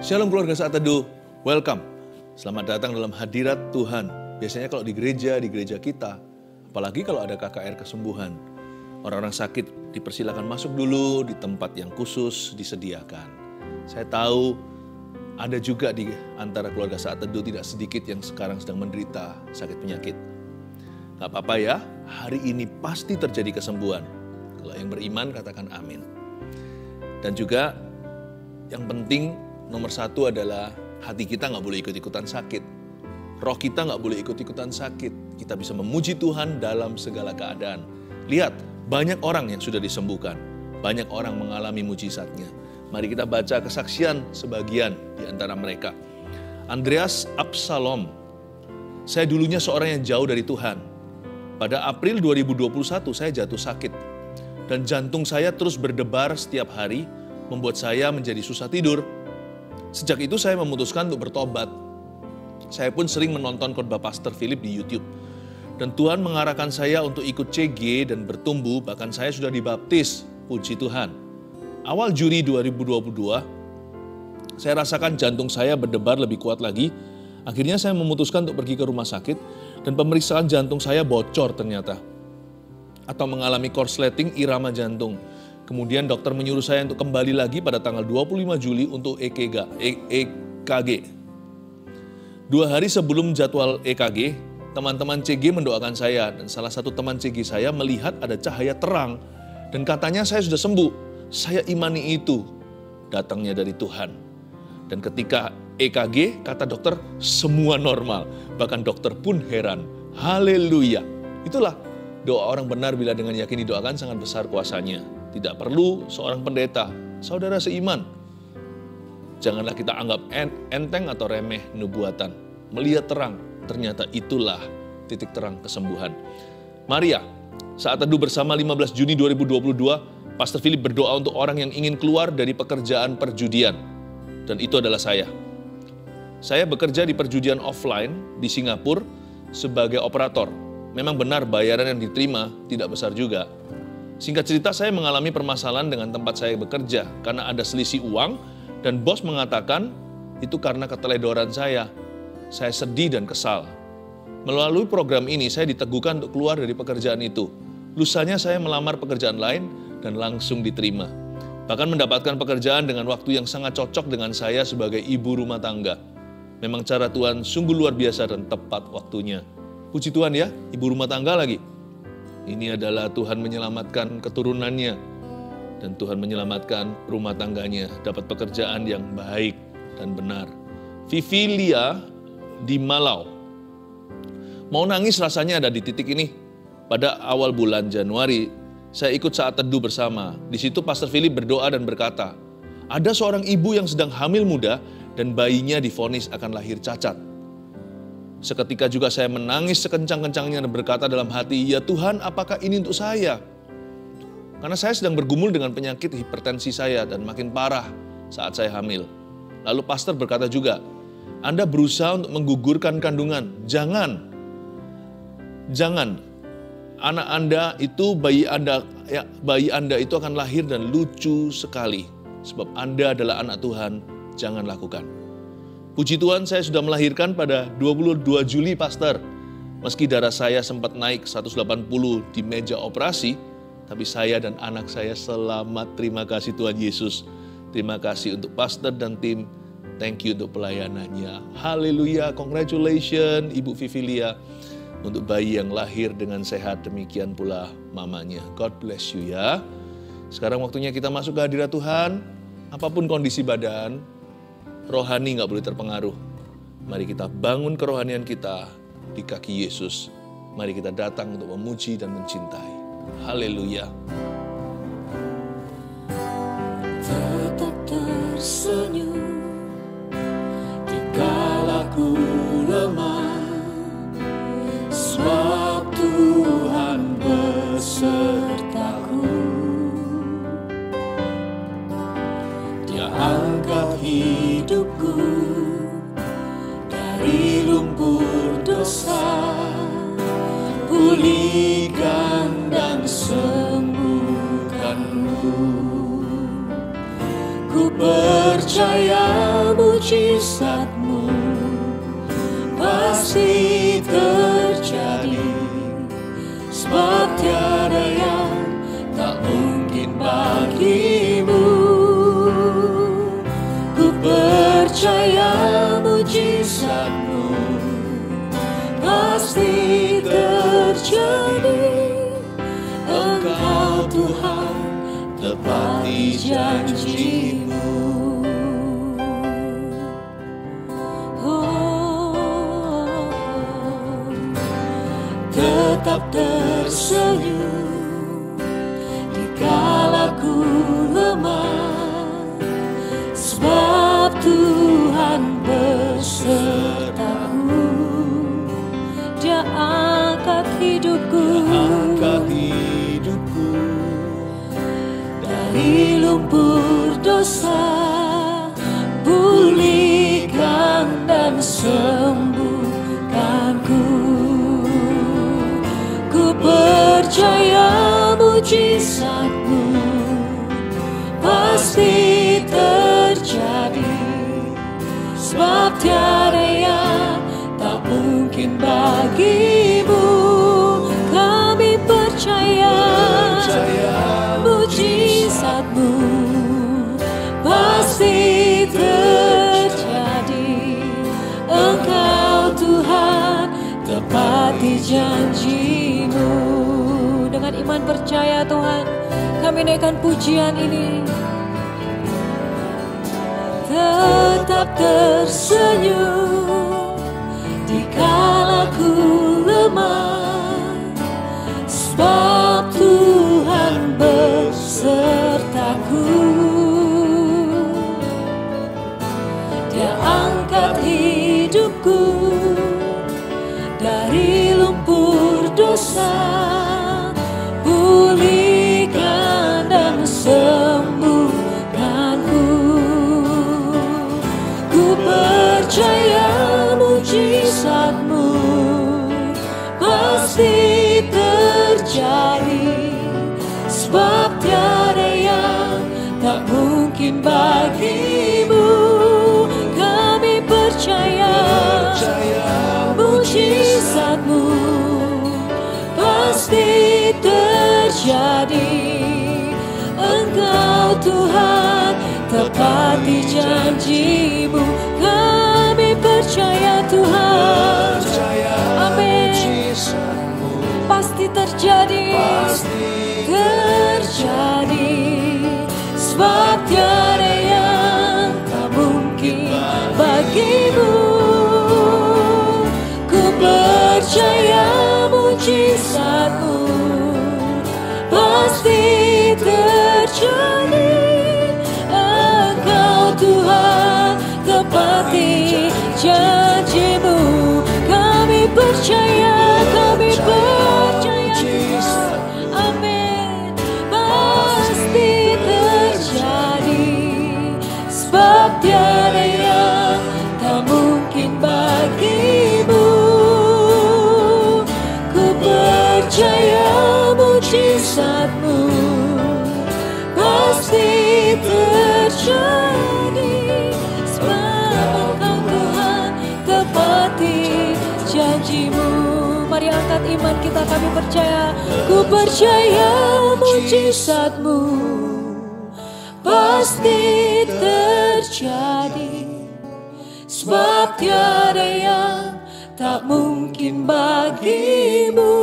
Shalom keluarga Saat Teduh, welcome. Selamat datang dalam hadirat Tuhan. Biasanya kalau di gereja kita, apalagi kalau ada KKR kesembuhan, orang-orang sakit dipersilakan masuk dulu di tempat yang khusus disediakan. Saya tahu ada juga di antara keluarga Saat Teduh tidak sedikit yang sekarang sedang menderita sakit penyakit. Gak apa-apa ya, hari ini pasti terjadi kesembuhan. Kalau yang beriman katakan amin. Dan juga yang penting nomor satu adalah hati kita nggak boleh ikut-ikutan sakit. Roh kita nggak boleh ikut-ikutan sakit. Kita bisa memuji Tuhan dalam segala keadaan. Lihat, banyak orang yang sudah disembuhkan. Banyak orang mengalami mujizatnya. Mari kita baca kesaksian sebagian di antara mereka. Andreas Absalom. Saya dulunya seorang yang jauh dari Tuhan. Pada April 2021 saya jatuh sakit. Dan jantung saya terus berdebar setiap hari, membuat saya menjadi susah tidur. Sejak itu saya memutuskan untuk bertobat. Saya pun sering menonton khotbah Pastor Philip di YouTube. Dan Tuhan mengarahkan saya untuk ikut CG dan bertumbuh, bahkan saya sudah dibaptis, puji Tuhan. Awal Juli 2022, saya rasakan jantung saya berdebar lebih kuat lagi. Akhirnya saya memutuskan untuk pergi ke rumah sakit dan pemeriksaan jantung saya bocor ternyata. Atau mengalami korsleting irama jantung. Kemudian dokter menyuruh saya untuk kembali lagi pada tanggal 25 Juli untuk EKG. 2 hari sebelum jadwal EKG, teman-teman CG mendoakan saya dan salah satu teman CG saya melihat ada cahaya terang dan katanya saya sudah sembuh. Saya imani itu datangnya dari Tuhan. Dan ketika EKG, kata dokter, semua normal. Bahkan dokter pun heran. Haleluya. Itulah doa orang benar bila dengan yakin didoakan sangat besar kuasanya. Tidak perlu seorang pendeta, saudara seiman. Janganlah kita anggap enteng atau remeh nubuatan. Melihat terang, ternyata itulah titik terang kesembuhan. Maria, Saat Teduh bersama 15 Juni 2022, Pastor Philip berdoa untuk orang yang ingin keluar dari pekerjaan perjudian. Dan itu adalah saya. Saya bekerja di perjudian offline di Singapura sebagai operator. Memang benar bayaran yang diterima tidak besar juga. Singkat cerita, saya mengalami permasalahan dengan tempat saya bekerja karena ada selisih uang dan bos mengatakan itu karena keteledoran saya. Saya sedih dan kesal. Melalui program ini, saya diteguhkan untuk keluar dari pekerjaan itu. Lusanya saya melamar pekerjaan lain dan langsung diterima. Bahkan mendapatkan pekerjaan dengan waktu yang sangat cocok dengan saya sebagai ibu rumah tangga. Memang cara Tuhan sungguh luar biasa dan tepat waktunya. Puji Tuhan ya, ibu rumah tangga lagi. Ini adalah Tuhan menyelamatkan keturunannya. Dan Tuhan menyelamatkan rumah tangganya. Dapat pekerjaan yang baik dan benar. Vivilia di Malau. Mau nangis rasanya ada di titik ini. Pada awal bulan Januari, saya ikut Saat Teduh bersama. Di situ Pastor Philip berdoa dan berkata, ada seorang ibu yang sedang hamil muda dan bayinya divonis akan lahir cacat. Seketika juga saya menangis sekencang-kencangnya dan berkata dalam hati, ya Tuhan, apakah ini untuk saya? Karena saya sedang bergumul dengan penyakit hipertensi saya dan makin parah saat saya hamil. Lalu pastor berkata juga, Anda berusaha untuk menggugurkan kandungan. Jangan. Anak Anda itu, bayi Anda itu akan lahir dan lucu sekali. Sebab Anda adalah anak Tuhan, jangan lakukan. Puji Tuhan, saya sudah melahirkan pada 22 Juli, Pastor. Meski darah saya sempat naik 180 di meja operasi, tapi saya dan anak saya selamat. Terima kasih Tuhan Yesus. Terima kasih untuk Pastor dan tim. Thank you untuk pelayanannya. Haleluya, congratulations Ibu Vivilia. Untuk bayi yang lahir dengan sehat, demikian pula mamanya. God bless you ya. Sekarang waktunya kita masuk ke hadirat Tuhan. Apapun kondisi badan, rohani nggak boleh terpengaruh. Mari kita bangun kerohanian kita di kaki Yesus. Mari kita datang untuk memuji dan mencintai. Haleluya. Tetap tersenyum dikala ku lemah, sebab Tuhan besertaku. Dia angkat hidupku dari lumpur dosa, pulihkan dan sembuhkanku. Ku percaya mujizat mujizat-Mu pasti terjadi, sebab tiada yang tak mungkin bagi-Mu. Ku percaya mujizat-Mu pasti terjadi. Engkau Tuhan tepati janji-Mu. Tetap tersenyum dikala ku lemah, sebab Tuhan besertaku. Dia angkat hidupku, dari lumpur dosa, pulihkan dan sembuhkanku. Ku percaya mujizat-Mu pasti terjadi, sebab tiada yang tak mungkin bagi-Mu. Kami percaya mujizat-Mu pasti terjadi. Engkau Tuhan tepati janji-Mu. Dengan iman percaya Tuhan, kami naikkan pujian ini. Tetap tersenyum dikala ku lemah, sebab Tuhan besertaku. Dia angkat hidupku dari lumpur dosa, pulihkan dan sembuhkanku. Ku percaya mujizat-Mu pasti terjadi, sebab tiada yang tak mungkin bagi-Mu. Kami percaya mujizat-Mu pasti terjadi. Engkau Tuhan tepati janji-Mu. Kami percaya Tuhan, amin, pasti terjadi, terjadi, sebab tiada yang tak mungkin bagi-Mu. Ku percaya mujizat-Mu pasti terjadi. Engkau Tuhan tepati janji-Mu. Kami percaya amin, pasti terjadi, sebab tiada yang tak mungkin bagi-Mu. Ku percaya mujizat-Mu pasti terjadi, sebab Engkau Tuhan tepati janji-Mu. Mari angkat iman kita, kami percaya. Ku percaya mujizat-Mu pasti terjadi, sebab tiada yang tak mungkin bagi-Mu.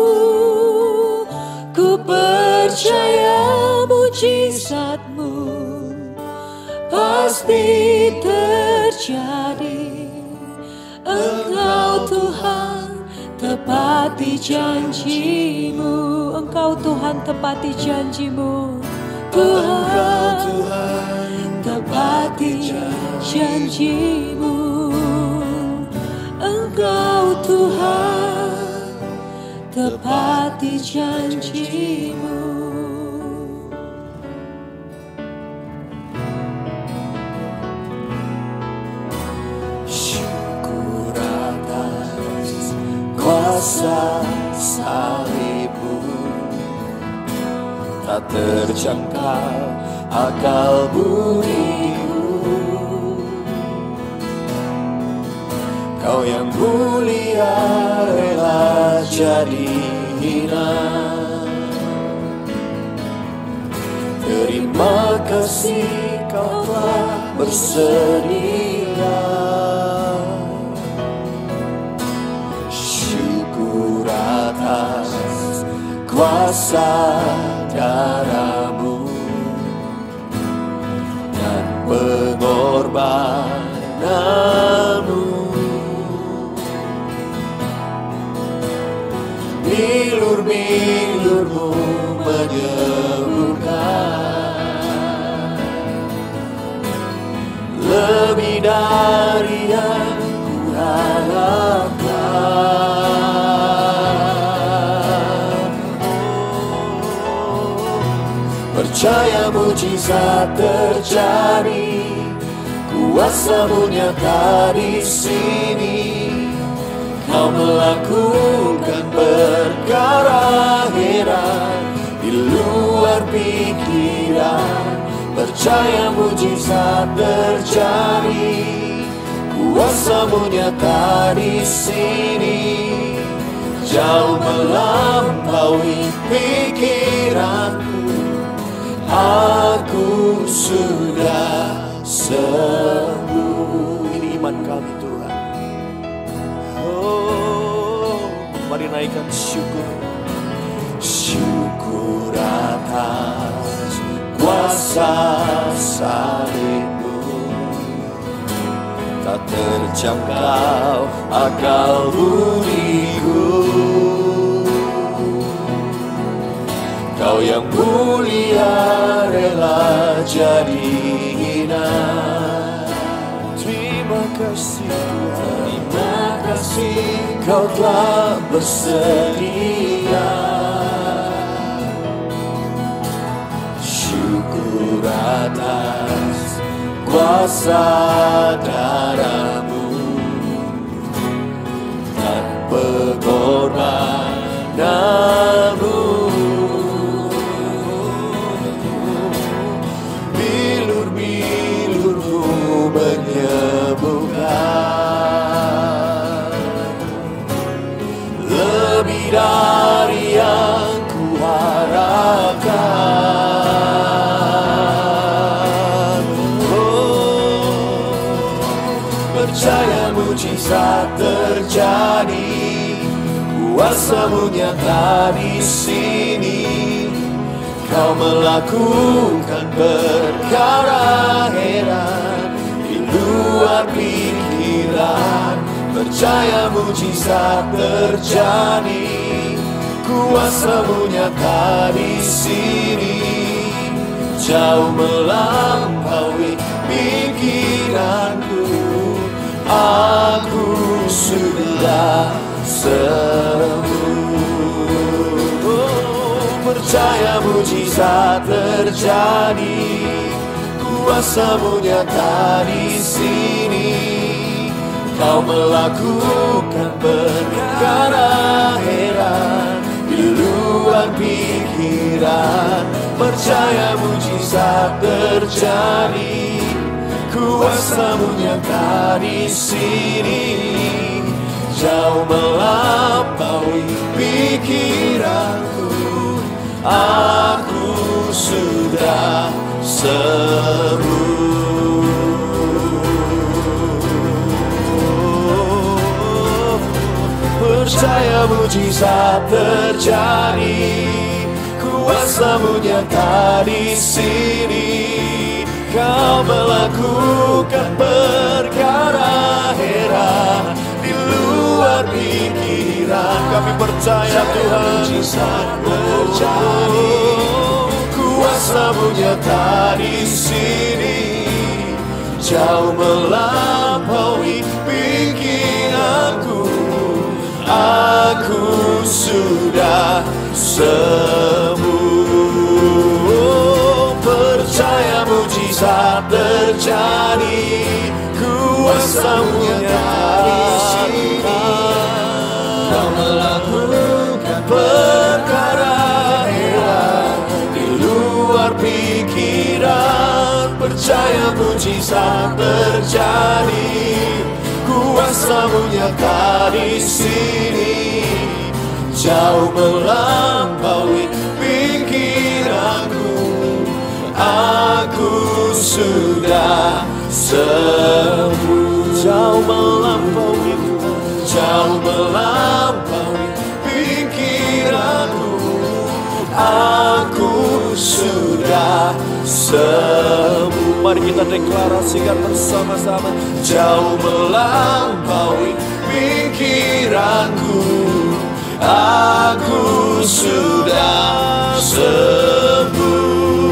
Ku percaya mujizat-Mu pasti terjadi. Engkau Tuhan tepati janji-Mu. Engkau Tuhan tepati janji-Mu. Tuhan tepati janji-Mu. Engkau Tuhan tepati janji-Mu. Syukur atas kuasa salib-Mu, tak terjangkau akal budiku. Kau yang mulia rela jadi hina. Terima kasih Kau telah bersedia. Syukur atas kuasa darah-Mu dan pengorbanan-Mu. Bilur-bilur-Mu menyembuhkan lebih dari yang kuharapkan. Percaya mujizat terjadi, kuasa-Mu nyata di sini. Kau melakukan perkara heran di luar pikiran. Percaya mujizat terjadi, kuasa-Mu nyata di sini. Jauh melampaui pikiranku, aku sudah sembuh. Ini iman kami Tuhan. Oh, mari naikkan syukur. Syukur atas kuasa salib-Mu, tak terjangkau akal budiku. Kau yang mulia rela jadi hina. Terima kasih Tuhan, terima kasih Kau telah bersedia. Syukur atas kuasa darah-Mu dan pengorbanan-Mu. Bilur-bilur-Mu menyembuhkan lebih dari yang kuharapkan. Percaya mujizat terjadi, kuasa-Mu nyata di sini. Kau melakukan perkara heran di luar pikiran. Percaya mujizat terjadi, kuasa-Mu nyata di sini. Jauh melampaui pikiranku, aku sudah sembuh. Percaya mujizat terjadi, kuasa-Mu nyata di sini. Kau melakukan perkara heran di luar pikiran. Percaya mujizat terjadi, kuasa-Mu nyata di sini. Jauh melampaui pikiranku, aku sudah sembuh. Percaya mujizat terjadi, kuasa-Mu nyata di sini. Kau melakukan perkara heran di luar pikiran. Kami percaya Tuhan, mujizat terjadi, kuasa-Mu nyata di sini. Jauh melampaui pikiranku, aku sudah sembuh. Percaya mujizat terjadi, kuasa-Mu nyata di sini. Kau melakukan perkara heran di luar pikiran. Percaya mujizat terjadi, kuasa-Mu nyata di sini, jauh melampaui pikiranku. Aku sudah sembuh. Jauh melampaui pikiranku. Aku sudah sembuh. Mari kita deklarasikan bersama-sama. Jauh melampaui pikiranku. Aku sudah sembuh.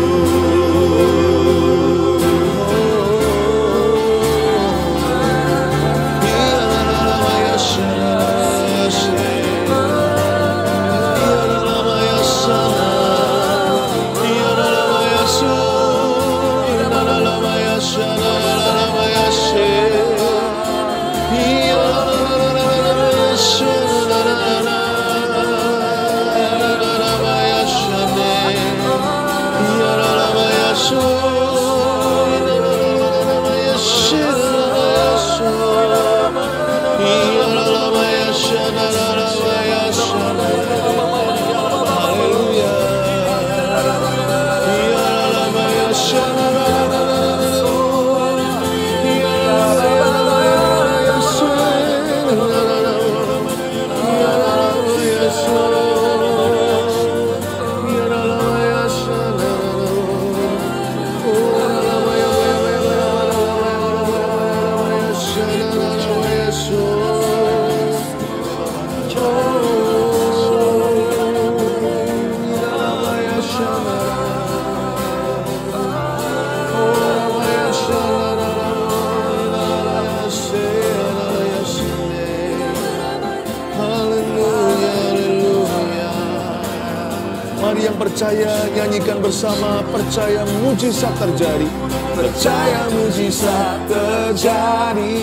Mari yang percaya nyanyikan bersama, percaya mujizat terjadi. Percaya mujizat terjadi,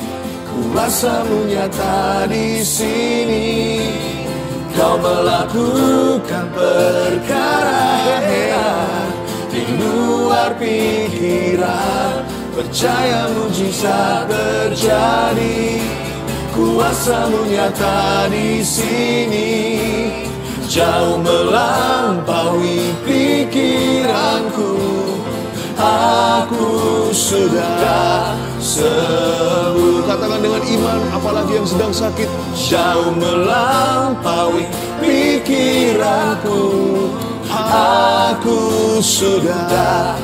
kuasa-Mu nyata di sini. Kau melakukan perkara hebat di luar pikiran. Percaya mujizat terjadi, kuasa-Mu nyata di sini. Jauh melampaui pikiranku. Aku sudah sembuh. Katakan dengan iman, apalagi yang sedang sakit. Jauh melampaui pikiranku. Aku sudah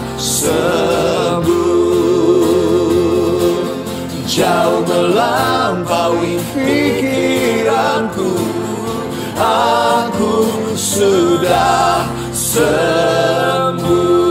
sembuh. Jauh melampaui pikiranku. Aku sudah sembuh.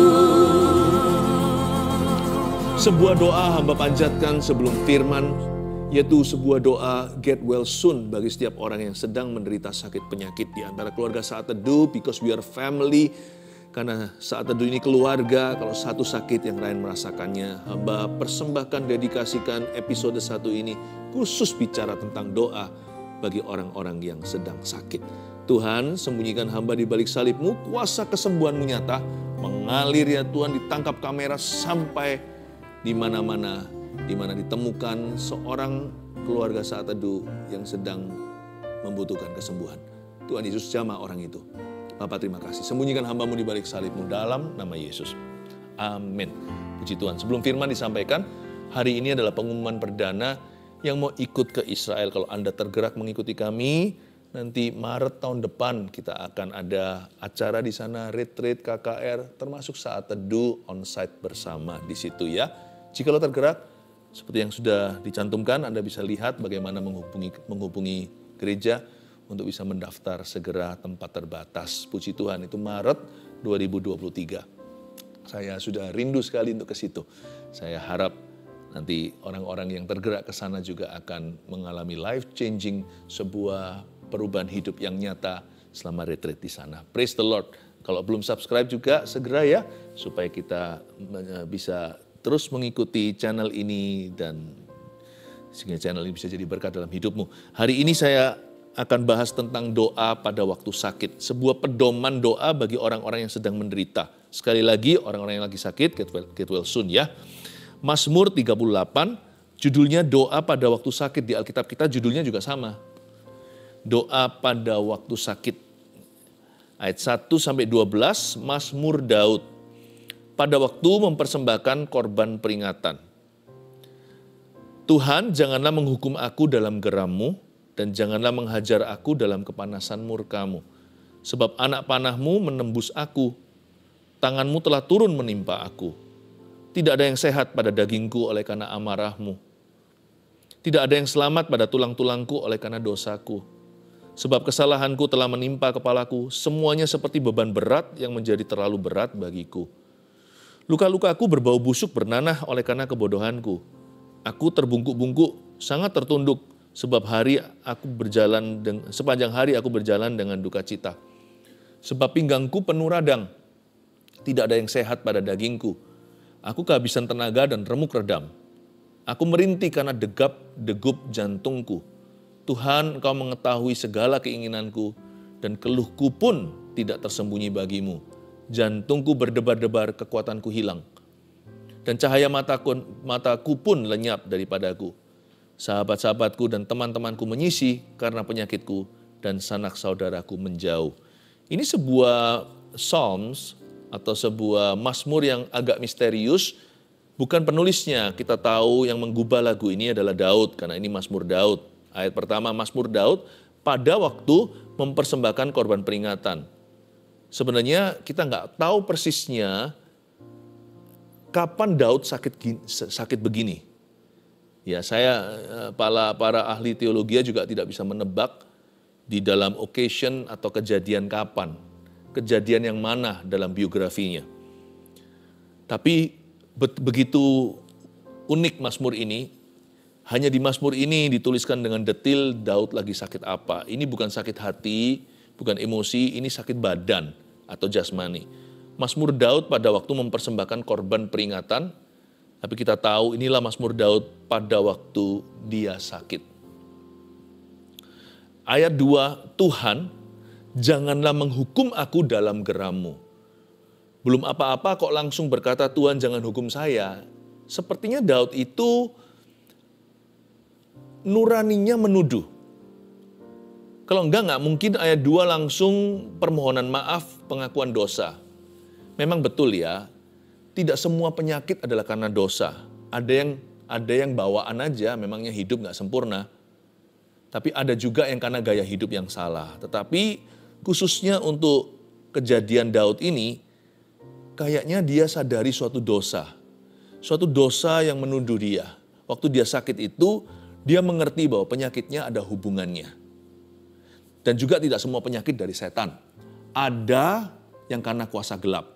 Sebuah doa hamba panjatkan sebelum firman, yaitu sebuah doa get well soon bagi setiap orang yang sedang menderita sakit penyakit di antara keluarga Saat Teduh, because we are family. Karena Saat Teduh ini keluarga, kalau satu sakit yang lain merasakannya. Hamba persembahkan, dedikasikan episode 1 ini khusus bicara tentang doa bagi orang-orang yang sedang sakit. Tuhan, sembunyikan hamba di balik salib-Mu, kuasa kesembuhan-Mu nyata, mengalir ya Tuhan, ditangkap kamera sampai di mana-mana, di mana ditemukan seorang keluarga Saat Teduh yang sedang membutuhkan kesembuhan. Tuhan Yesus jamah orang itu. Bapa terima kasih, sembunyikan hamba-Mu di balik salib-Mu dalam nama Yesus. Amin. Puji Tuhan. Sebelum firman disampaikan, hari ini adalah pengumuman perdana yang mau ikut ke Israel. Kalau Anda tergerak mengikuti kami, nanti Maret tahun depan kita akan ada acara di sana, retreat KKR, termasuk Saat Teduh on-site bersama di situ ya. Jika lo tergerak, seperti yang sudah dicantumkan, Anda bisa lihat bagaimana menghubungi gereja untuk bisa mendaftar segera, tempat terbatas. Puji Tuhan, itu Maret 2023. Saya sudah rindu sekali untuk ke situ. Saya harap nanti orang-orang yang tergerak ke sana juga akan mengalami life-changing, sebuah perubahan hidup yang nyata selama retreat di sana. Praise the Lord. Kalau belum subscribe juga segera ya, supaya kita bisa terus mengikuti channel ini dan sehingga channel ini bisa jadi berkat dalam hidupmu. Hari ini saya akan bahas tentang doa pada waktu sakit. Sebuah pedoman doa bagi orang-orang yang sedang menderita. Sekali lagi, orang-orang yang lagi sakit, get well soon ya. Mazmur 38 Judulnya doa pada waktu sakit, di Alkitab kita judulnya juga sama. Doa pada waktu sakit. Ayat 1-12, Mazmur Daud. Pada waktu mempersembahkan korban peringatan. Tuhan, janganlah menghukum aku dalam geram-Mu, dan janganlah menghajar aku dalam kepanasan murka-Mu. Sebab anak panah-Mu menembus aku, tangan-Mu telah turun menimpa aku. Tidak ada yang sehat pada dagingku oleh karena amarah-Mu. Tidak ada yang selamat pada tulang-tulangku oleh karena dosaku. Sebab kesalahanku telah menimpa kepalaku, semuanya seperti beban berat yang menjadi terlalu berat bagiku. Luka-lukaku berbau busuk bernanah oleh karena kebodohanku. Aku terbungkuk-bungkuk, sangat tertunduk, sepanjang hari aku berjalan dengan duka cita. Sebab pinggangku penuh radang, tidak ada yang sehat pada dagingku. Aku kehabisan tenaga dan remuk redam. Aku merintih karena degap-degup jantungku. Tuhan, Engkau mengetahui segala keinginanku, dan keluhku pun tidak tersembunyi bagimu. Jantungku berdebar-debar, kekuatanku hilang. Dan cahaya mataku pun lenyap daripadaku. Sahabat-sahabatku dan teman-temanku menyisi karena penyakitku, dan sanak saudaraku menjauh. Ini sebuah Psalms atau sebuah Mazmur yang agak misterius. Bukan penulisnya, kita tahu yang menggubah lagu ini adalah Daud, karena ini Mazmur Daud. Ayat pertama, Mazmur Daud pada waktu mempersembahkan korban peringatan. Sebenarnya kita nggak tahu persisnya kapan Daud sakit begini. Ya, para ahli teologi juga tidak bisa menebak di dalam occasion atau kejadian kapan. Kejadian yang mana dalam biografinya. Tapi begitu unik Mazmur ini, hanya di Mazmur ini dituliskan dengan detail Daud lagi sakit apa. Ini bukan sakit hati, bukan emosi, ini sakit badan atau jasmani. Mazmur Daud pada waktu mempersembahkan korban peringatan, tapi kita tahu inilah Mazmur Daud pada waktu dia sakit. Ayat 2, Tuhan, janganlah menghukum aku dalam geram-Mu. Belum apa-apa kok langsung berkata, Tuhan jangan hukum saya. Sepertinya Daud itu nuraninya menuduh. Kalau enggak mungkin ayat 2 langsung permohonan maaf, pengakuan dosa. Memang betul ya, tidak semua penyakit adalah karena dosa. Ada yang bawaan aja, memangnya hidup nggak sempurna. Tapi ada juga yang karena gaya hidup yang salah. Tetapi khususnya untuk kejadian Daud ini, kayaknya dia sadari suatu dosa. Suatu dosa yang menuduh dia. Waktu dia sakit itu, dia mengerti bahwa penyakitnya ada hubungannya. Dan juga tidak semua penyakit dari setan. Ada yang karena kuasa gelap.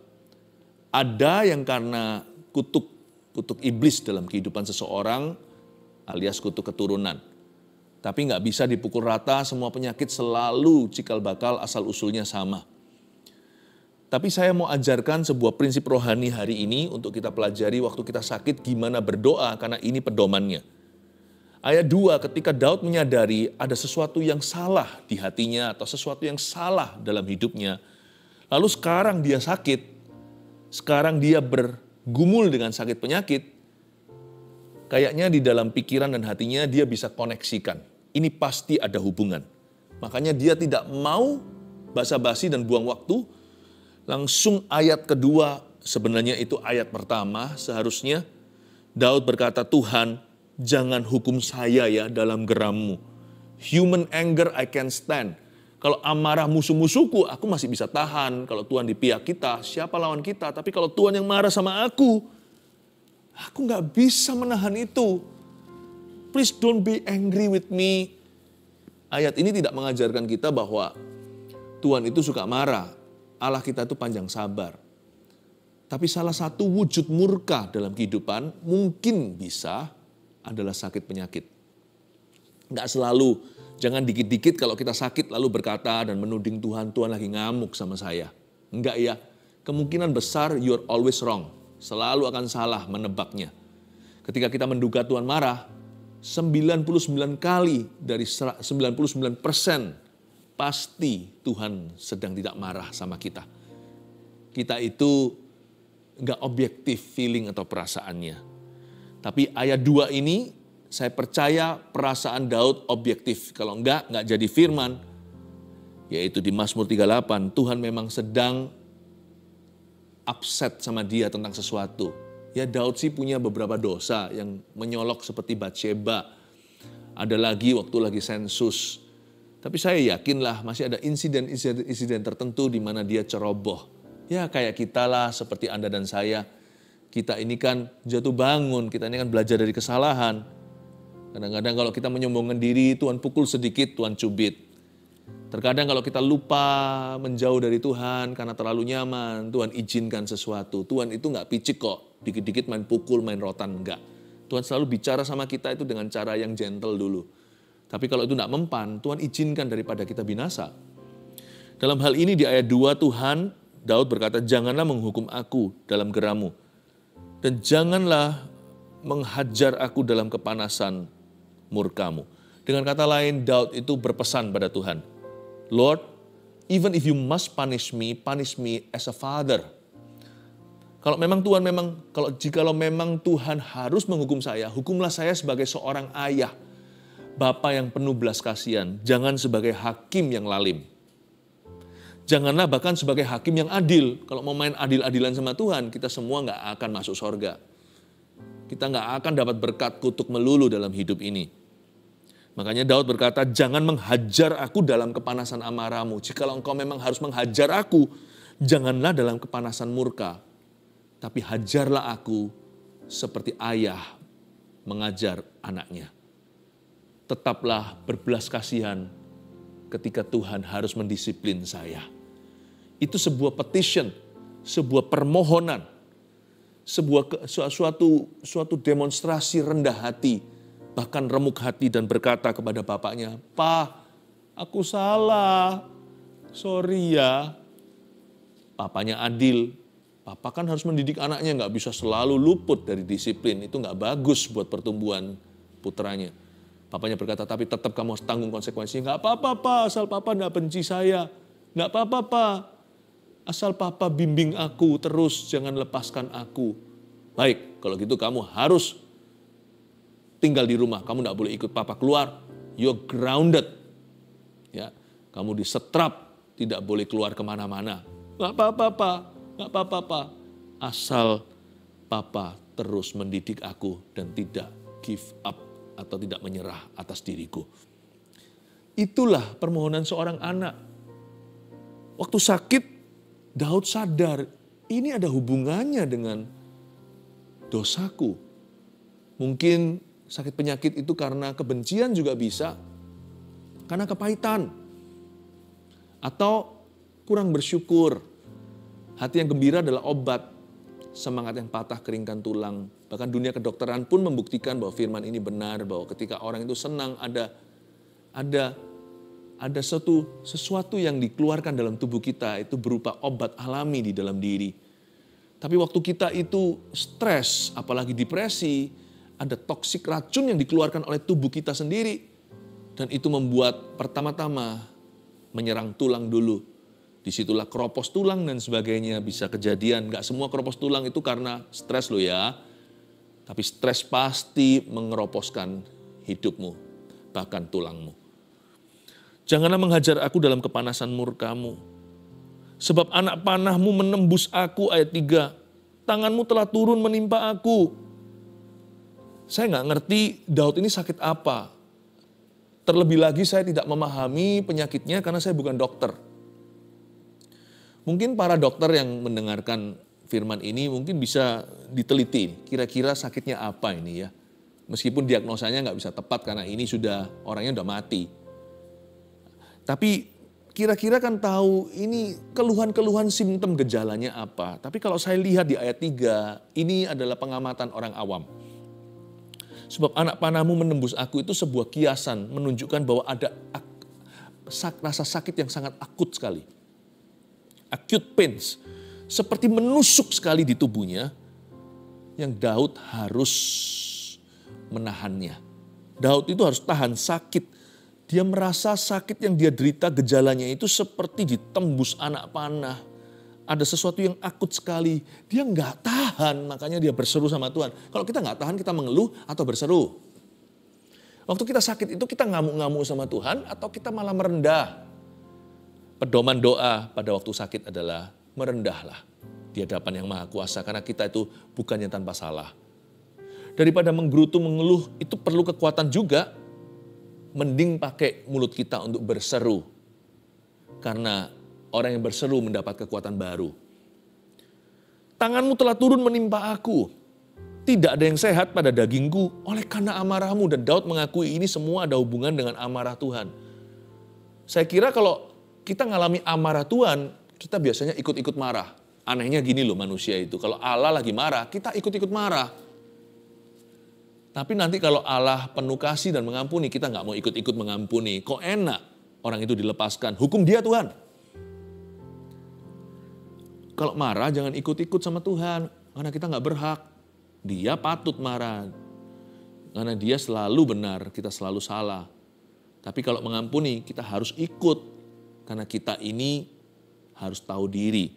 Ada yang karena kutuk iblis dalam kehidupan seseorang alias kutuk keturunan. Tapi nggak bisa dipukul rata, semua penyakit selalu cikal bakal asal usulnya sama. Tapi saya mau ajarkan sebuah prinsip rohani hari ini untuk kita pelajari waktu kita sakit gimana berdoa karena ini pedomannya. Ayat 2, ketika Daud menyadari ada sesuatu yang salah di hatinya atau sesuatu yang salah dalam hidupnya. Lalu sekarang dia sakit, sekarang dia bergumul dengan sakit penyakit. Kayaknya di dalam pikiran dan hatinya dia bisa koneksikan. Ini pasti ada hubungan. Makanya dia tidak mau basa-basi dan buang waktu. Langsung ayat kedua, sebenarnya itu ayat pertama seharusnya. Daud berkata, Tuhan, jangan hukum saya ya dalam geram-Mu. Human anger I can stand. Kalau amarah musuh-musuhku, aku masih bisa tahan. Kalau Tuhan di pihak kita, siapa lawan kita? Tapi kalau Tuhan yang marah sama aku nggak bisa menahan itu. Please don't be angry with me. Ayat ini tidak mengajarkan kita bahwa Tuhan itu suka marah. Allah kita itu panjang sabar. Tapi salah satu wujud murka dalam kehidupan mungkin bisa adalah sakit penyakit. Nggak selalu, jangan dikit-dikit kalau kita sakit lalu berkata dan menuding Tuhan, Tuhan lagi ngamuk sama saya. Enggak ya, kemungkinan besar you're always wrong. Selalu akan salah menebaknya. Ketika kita menduga Tuhan marah, 99 kali dari 99% pasti Tuhan sedang tidak marah sama kita. Kita itu nggak objektif feeling atau perasaannya. Tapi ayat 2 ini saya percaya perasaan Daud objektif. Kalau enggak jadi firman. Yaitu di Mazmur 38, Tuhan memang sedang upset sama dia tentang sesuatu. Ya Daud sih punya beberapa dosa yang menyolok seperti Batsheba. Ada lagi waktu lagi sensus. Tapi saya yakinlah masih ada insiden tertentu di mana dia ceroboh. Ya kayak kita lah, seperti Anda dan saya. Kita ini kan jatuh bangun, kita ini kan belajar dari kesalahan. Kadang-kadang kalau kita menyombongkan diri, Tuhan pukul sedikit, Tuhan cubit. Terkadang kalau kita lupa menjauh dari Tuhan karena terlalu nyaman, Tuhan izinkan sesuatu. Tuhan itu nggak picik kok, dikit-dikit main pukul, main rotan, enggak. Tuhan selalu bicara sama kita itu dengan cara yang gentle dulu. Tapi kalau itu nggak mempan, Tuhan izinkan daripada kita binasa. Dalam hal ini di ayat 2 Tuhan, Daud berkata, janganlah menghukum aku dalam geramu. Dan janganlah menghajar aku dalam kepanasan murkamu. Dengan kata lain, Daud itu berpesan pada Tuhan, Lord, even if you must punish me as a father. Kalau memang Tuhan harus menghukum saya, hukumlah saya sebagai seorang ayah, bapa yang penuh belas kasihan, jangan sebagai hakim yang lalim. Janganlah bahkan sebagai hakim yang adil. Kalau mau main adil-adilan sama Tuhan, kita semua nggak akan masuk sorga. Kita nggak akan dapat berkat kutuk melulu dalam hidup ini. Makanya Daud berkata, jangan menghajar aku dalam kepanasan amarahmu. Jikalau engkau memang harus menghajar aku, janganlah dalam kepanasan murka. Tapi hajarlah aku seperti ayah mengajar anaknya. Tetaplah berbelas kasihan ketika Tuhan harus mendisiplin saya. Itu sebuah petition, sebuah permohonan, suatu demonstrasi rendah hati, bahkan remuk hati dan berkata kepada bapaknya, "Pa, aku salah, sorry ya." Papanya adil, papa kan harus mendidik anaknya, nggak bisa selalu luput dari disiplin, itu nggak bagus buat pertumbuhan putranya. Papanya berkata, tapi tetap kamu harus tanggung konsekuensinya. Nggak apa-apa, Pa, asal papa nggak benci saya. Nggak apa-apa, Pa, asal papa bimbing aku terus, jangan lepaskan aku. Baik, kalau gitu kamu harus tinggal di rumah, kamu nggak boleh ikut papa keluar, you're grounded. Ya, kamu disetrap, tidak boleh keluar kemana-mana. Nggak apa-apa, Pa, nggak apa-apa, Pa, asal papa terus mendidik aku dan tidak give up atau tidak menyerah atas diriku. Itulah permohonan seorang anak. Waktu sakit, Daud sadar ini ada hubungannya dengan dosaku. Mungkin sakit penyakit itu karena kebencian juga bisa, karena kepahitan, atau kurang bersyukur. Hati yang gembira adalah obat, semangat yang patah keringkan tulang. Bahkan dunia kedokteran pun membuktikan bahwa firman ini benar, bahwa ketika orang itu senang ada sesuatu yang dikeluarkan dalam tubuh kita itu berupa obat alami di dalam diri. Tapi waktu kita itu stres, apalagi depresi, ada toksik racun yang dikeluarkan oleh tubuh kita sendiri. Dan itu membuat pertama-tama menyerang tulang dulu. Disitulah keropos tulang dan sebagainya bisa kejadian. Gak semua keropos tulang itu karena stres loh ya. Tapi stres pasti mengeroposkan hidupmu, bahkan tulangmu. Janganlah menghajar aku dalam kepanasan murkamu. Sebab anak panahmu menembus aku, ayat 3. Tanganmu telah turun menimpa aku. Saya gak ngerti Daud ini sakit apa. Terlebih lagi saya tidak memahami penyakitnya karena saya bukan dokter. Mungkin para dokter yang mendengarkan firman ini mungkin bisa diteliti. Kira-kira sakitnya apa ini ya. Meskipun diagnosanya gak bisa tepat karena ini orangnya udah mati. Tapi kira-kira kan tahu ini keluhan-keluhan simptom gejalanya apa. Tapi kalau saya lihat di ayat 3, ini adalah pengamatan orang awam. Sebab anak panahmu menembus aku itu sebuah kiasan menunjukkan bahwa ada rasa sakit yang sangat akut sekali. Acute pains. Seperti menusuk sekali di tubuhnya yang Daud harus menahannya. Daud itu harus tahan sakit. Dia merasa sakit yang dia derita gejalanya itu seperti ditembus anak panah. Ada sesuatu yang akut sekali. Dia nggak tahan, makanya dia berseru sama Tuhan. Kalau kita nggak tahan, kita mengeluh atau berseru. Waktu kita sakit itu kita ngamuk-ngamuk sama Tuhan atau kita malah merendah? Pedoman doa pada waktu sakit adalah merendahlah di hadapan yang Maha Kuasa karena kita itu bukannya tanpa salah. Daripada menggerutu, mengeluh, itu perlu kekuatan juga. Mending pakai mulut kita untuk berseru. Karena orang yang berseru mendapat kekuatan baru. Tanganmu telah turun menimpa aku. Tidak ada yang sehat pada dagingku oleh karena amarahmu. Dan Daud mengakui ini semua ada hubungan dengan amarah Tuhan. Saya kira kalau kita ngalami amarah Tuhan, kita biasanya ikut-ikut marah. Anehnya gini loh manusia itu. Kalau Allah lagi marah, kita ikut-ikut marah. Tapi nanti kalau Allah penuh kasih dan mengampuni, kita nggak mau ikut-ikut mengampuni. Kok enak orang itu dilepaskan. Hukum dia Tuhan. Kalau marah jangan ikut-ikut sama Tuhan. Karena kita nggak berhak. Dia patut marah. Karena dia selalu benar, kita selalu salah. Tapi kalau mengampuni, kita harus ikut. Karena kita ini harus tahu diri.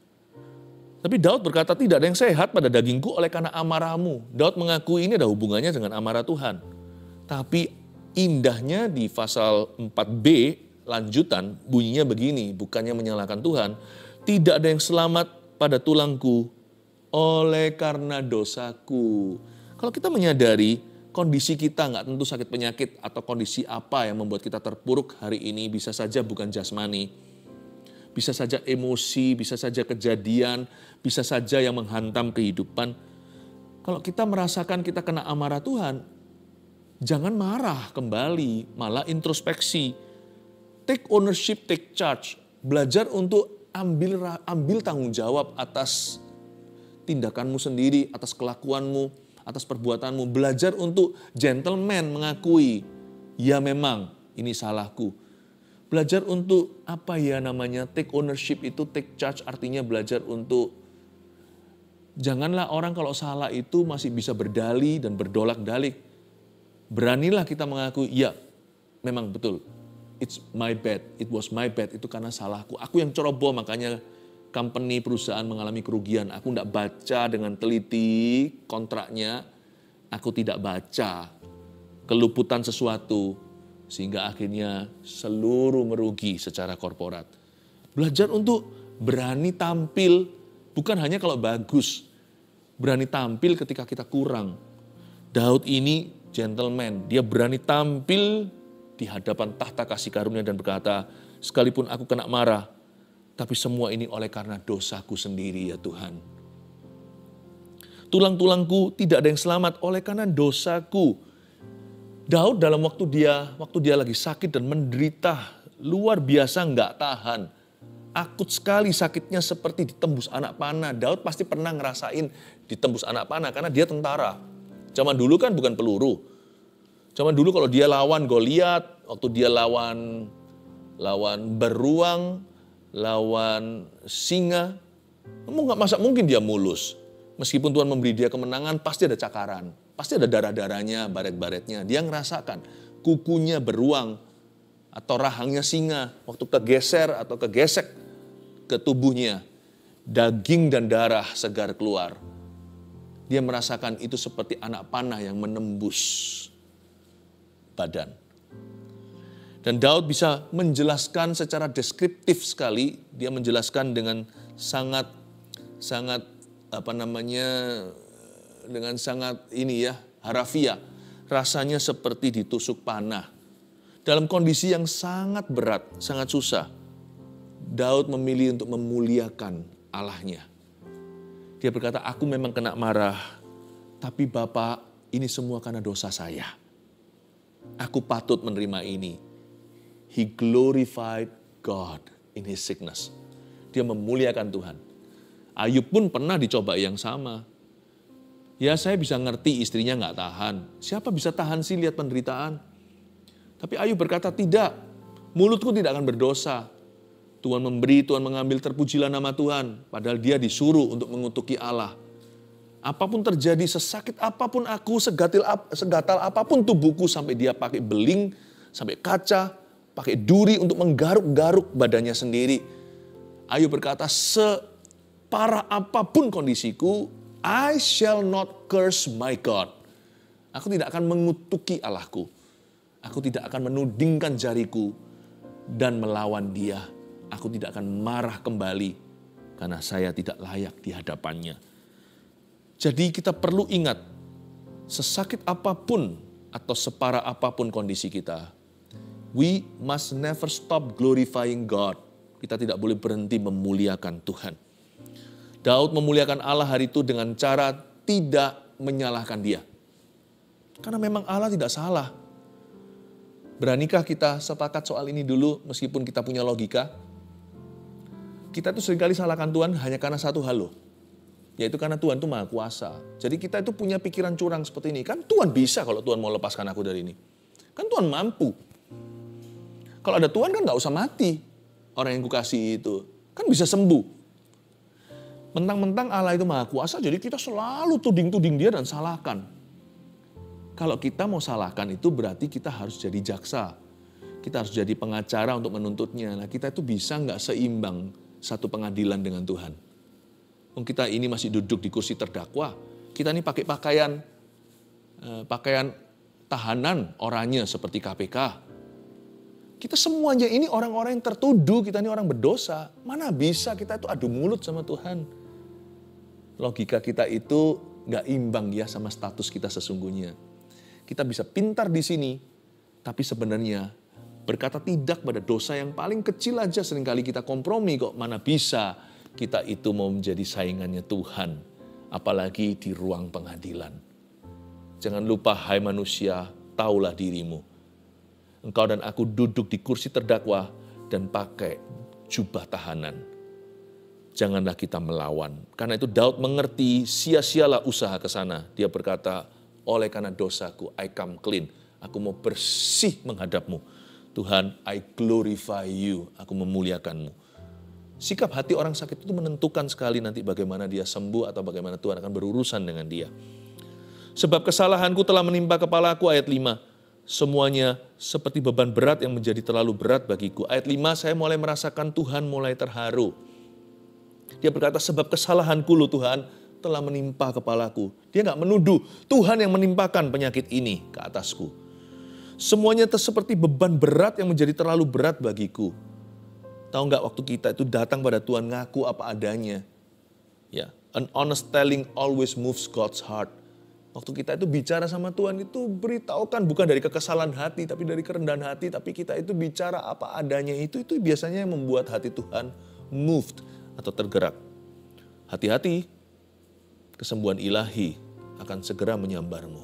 Tapi Daud berkata, tidak ada yang sehat pada dagingku oleh karena amarahmu. Daud mengakui ini ada hubungannya dengan amarah Tuhan. Tapi indahnya di pasal 4b, lanjutan, bunyinya begini, bukannya menyalahkan Tuhan. Tidak ada yang selamat pada tulangku oleh karena dosaku. Kalau kita menyadari kondisi kita nggak tentu sakit penyakit atau kondisi apa yang membuat kita terpuruk hari ini, bisa saja bukan jasmani, bisa saja emosi, bisa saja kejadian, bisa saja yang menghantam kehidupan. Kalau kita merasakan kita kena amarah Tuhan, jangan marah kembali, malah introspeksi. Take ownership, take charge. Belajar untuk ambil tanggung jawab atas tindakanmu sendiri, atas kelakuanmu, atas perbuatanmu. Belajar untuk gentleman mengakui, ya memang ini salahku. Belajar untuk take ownership itu, take charge artinya belajar untuk janganlah orang kalau salah itu masih bisa berdalih dan berdolak-dalik. Beranilah kita mengakui, ya memang betul, it's my bad, it was my bad, itu karena salahku. Aku yang ceroboh, makanya company, perusahaan mengalami kerugian. Aku tidak baca dengan teliti kontraknya, aku tidak baca keluputan sesuatu, sehingga akhirnya seluruh merugi secara korporat. Belajar untuk berani tampil, bukan hanya kalau bagus, berani tampil ketika kita kurang. Daud ini gentleman, dia berani tampil di hadapan tahta kasih karunia dan berkata, sekalipun aku kena marah, tapi semua ini oleh karena dosaku sendiri ya Tuhan. Tulang-tulangku tidak ada yang selamat oleh karena dosaku. Daud dalam waktu dia lagi sakit dan menderita luar biasa nggak tahan. Akut sekali sakitnya seperti ditembus anak panah. Daud pasti pernah ngerasain ditembus anak panah karena dia tentara. Zaman dulu kan bukan peluru. Zaman dulu kalau dia lawan Goliat, waktu dia lawan beruang, lawan singa, masa mungkin dia mulus. Meskipun Tuhan memberi dia kemenangan, pasti ada cakaran. Pasti ada darah-darahnya, baret-baretnya. Dia ngerasakan kukunya beruang atau rahangnya singa. Waktu kegeser atau kegesek ke tubuhnya, daging dan darah segar keluar. Dia merasakan itu seperti anak panah yang menembus badan. Dan Daud bisa menjelaskan secara deskriptif sekali, dia menjelaskan dengan sangat harafiah. Rasanya seperti ditusuk panah. Dalam kondisi yang sangat berat, sangat susah, Daud memilih untuk memuliakan Allahnya. Dia berkata, aku memang kena marah, tapi Bapa, ini semua karena dosa saya. Aku patut menerima ini. He glorified God in his sickness. Dia memuliakan Tuhan. Ayub pun pernah dicoba yang sama. Ya saya bisa ngerti istrinya nggak tahan. Siapa bisa tahan sih lihat penderitaan? Tapi Ayub berkata tidak. Mulutku tidak akan berdosa. Tuhan memberi, Tuhan mengambil, terpujilah nama Tuhan. Padahal dia disuruh untuk mengutuki Allah. Apapun terjadi, sesakit apapun aku, segatal apapun tubuhku, sampai dia pakai beling, sampai kaca, pakai duri untuk menggaruk-garuk badannya sendiri. Ayub berkata, separah apapun kondisiku, I shall not curse my God. Aku tidak akan mengutuki Allahku. Aku tidak akan menudingkan jariku dan melawan dia. Aku tidak akan marah kembali karena saya tidak layak di hadapannya. Jadi kita perlu ingat, sesakit apapun atau separah apapun kondisi kita, we must never stop glorifying God. Kita tidak boleh berhenti memuliakan Tuhan. Daud memuliakan Allah hari itu dengan cara tidak menyalahkan dia. Karena memang Allah tidak salah. Beranikah kita sepakat soal ini dulu meskipun kita punya logika? Kita tuh seringkali salahkan Tuhan hanya karena satu hal loh. Yaitu karena Tuhan itu maha kuasa. Jadi kita itu punya pikiran curang seperti ini. Kan Tuhan bisa kalau Tuhan mau lepaskan aku dari ini. Kan Tuhan mampu. Kalau ada Tuhan kan gak usah mati. Orang yang kukasihi itu. Kan bisa sembuh. Mentang-mentang Allah itu maha kuasa, jadi kita selalu tuding-tuding dia dan salahkan. Kalau kita mau salahkan itu berarti kita harus jadi jaksa. Kita harus jadi pengacara untuk menuntutnya. Nah kita itu bisa gak seimbang satu pengadilan dengan Tuhan. Kita ini masih duduk di kursi terdakwa. Kita ini pakai pakaian tahanan oranye seperti KPK. Kita semuanya ini orang-orang yang tertuduh, kita ini orang berdosa. Mana bisa kita itu adu mulut sama Tuhan. Logika kita itu gak imbang ya sama status kita sesungguhnya. Kita bisa pintar di sini, tapi sebenarnya berkata tidak pada dosa yang paling kecil aja seringkali kita kompromi kok. Mana bisa kita itu mau menjadi saingannya Tuhan, apalagi di ruang pengadilan. Jangan lupa, hai manusia, taulah dirimu. Engkau dan aku duduk di kursi terdakwa dan pakai jubah tahanan. Janganlah kita melawan. Karena itu Daud mengerti, sia-sialah usaha ke sana. Dia berkata, oleh karena dosaku, I come clean. Aku mau bersih menghadapmu. Tuhan, I glorify you. Aku memuliakanmu. Sikap hati orang sakit itu menentukan sekali nanti bagaimana dia sembuh atau bagaimana Tuhan akan berurusan dengan dia. Sebab kesalahanku telah menimpa kepalaku, ayat 5. Semuanya seperti beban berat yang menjadi terlalu berat bagiku. Ayat 5, saya mulai merasakan Tuhan mulai terharu. Dia berkata, sebab kesalahanku loh Tuhan telah menimpa kepalaku. Dia gak menuduh, Tuhan yang menimpakan penyakit ini ke atasku. Semuanya seperti beban berat yang menjadi terlalu berat bagiku. Tahu nggak waktu kita itu datang pada Tuhan ngaku apa adanya. Ya, an honest telling always moves God's heart. Waktu kita itu bicara sama Tuhan itu beritahukan bukan dari kekesalan hati tapi dari kerendahan hati. Tapi kita itu bicara apa adanya itu biasanya yang membuat hati Tuhan moved atau tergerak. Hati-hati, kesembuhan ilahi akan segera menyambarmu.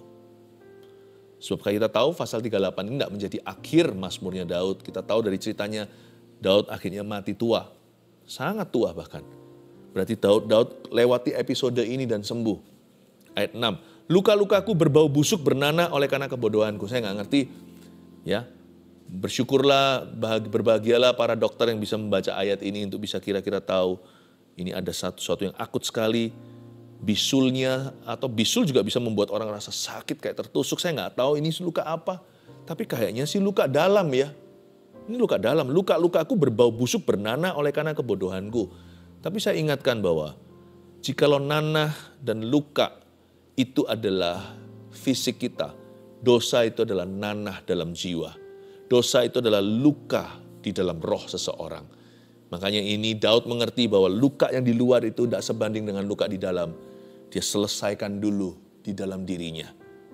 Sebab kita tahu pasal 38 ini tidak menjadi akhir mazmurnya Daud. Kita tahu dari ceritanya Daud akhirnya mati tua. Sangat tua bahkan. Berarti Daud lewati episode ini dan sembuh. Ayat 6. Luka-lukaku berbau busuk bernanah oleh karena kebodohanku. Saya nggak ngerti. Ya, bersyukurlah, berbahagialah para dokter yang bisa membaca ayat ini untuk bisa kira-kira tahu. Ini ada sesuatu yang akut sekali. Bisulnya atau bisul juga bisa membuat orang rasa sakit kayak tertusuk. Saya nggak tahu ini luka apa. Tapi kayaknya sih luka dalam ya. Ini luka dalam. Luka-lukaku berbau busuk bernanah oleh karena kebodohanku. Tapi saya ingatkan bahwa jikalau nanah dan luka itu adalah fisik kita. Dosa itu adalah nanah dalam jiwa. Dosa itu adalah luka di dalam roh seseorang. Makanya ini Daud mengerti bahwa luka yang di luar itu tidak sebanding dengan luka di dalam. Dia selesaikan dulu di dalam dirinya.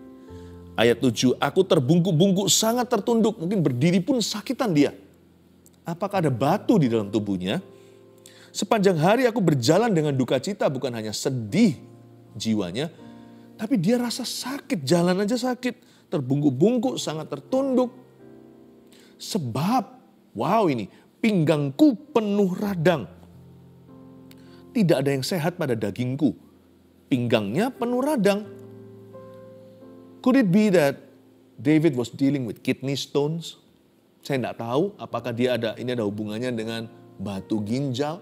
Ayat 7, aku terbungkuk-bungkuk sangat tertunduk. Mungkin berdiri pun sakitan dia. Apakah ada batu di dalam tubuhnya? Sepanjang hari aku berjalan dengan duka cita, bukan hanya sedih jiwanya. Tapi dia rasa sakit, jalan aja sakit. Terbungkuk-bungkuk, sangat tertunduk. Sebab, wow ini, pinggangku penuh radang. Tidak ada yang sehat pada dagingku. Pinggangnya penuh radang. Could it be that David was dealing with kidney stones? Saya tidak tahu apakah ini ada hubungannya dengan batu ginjal.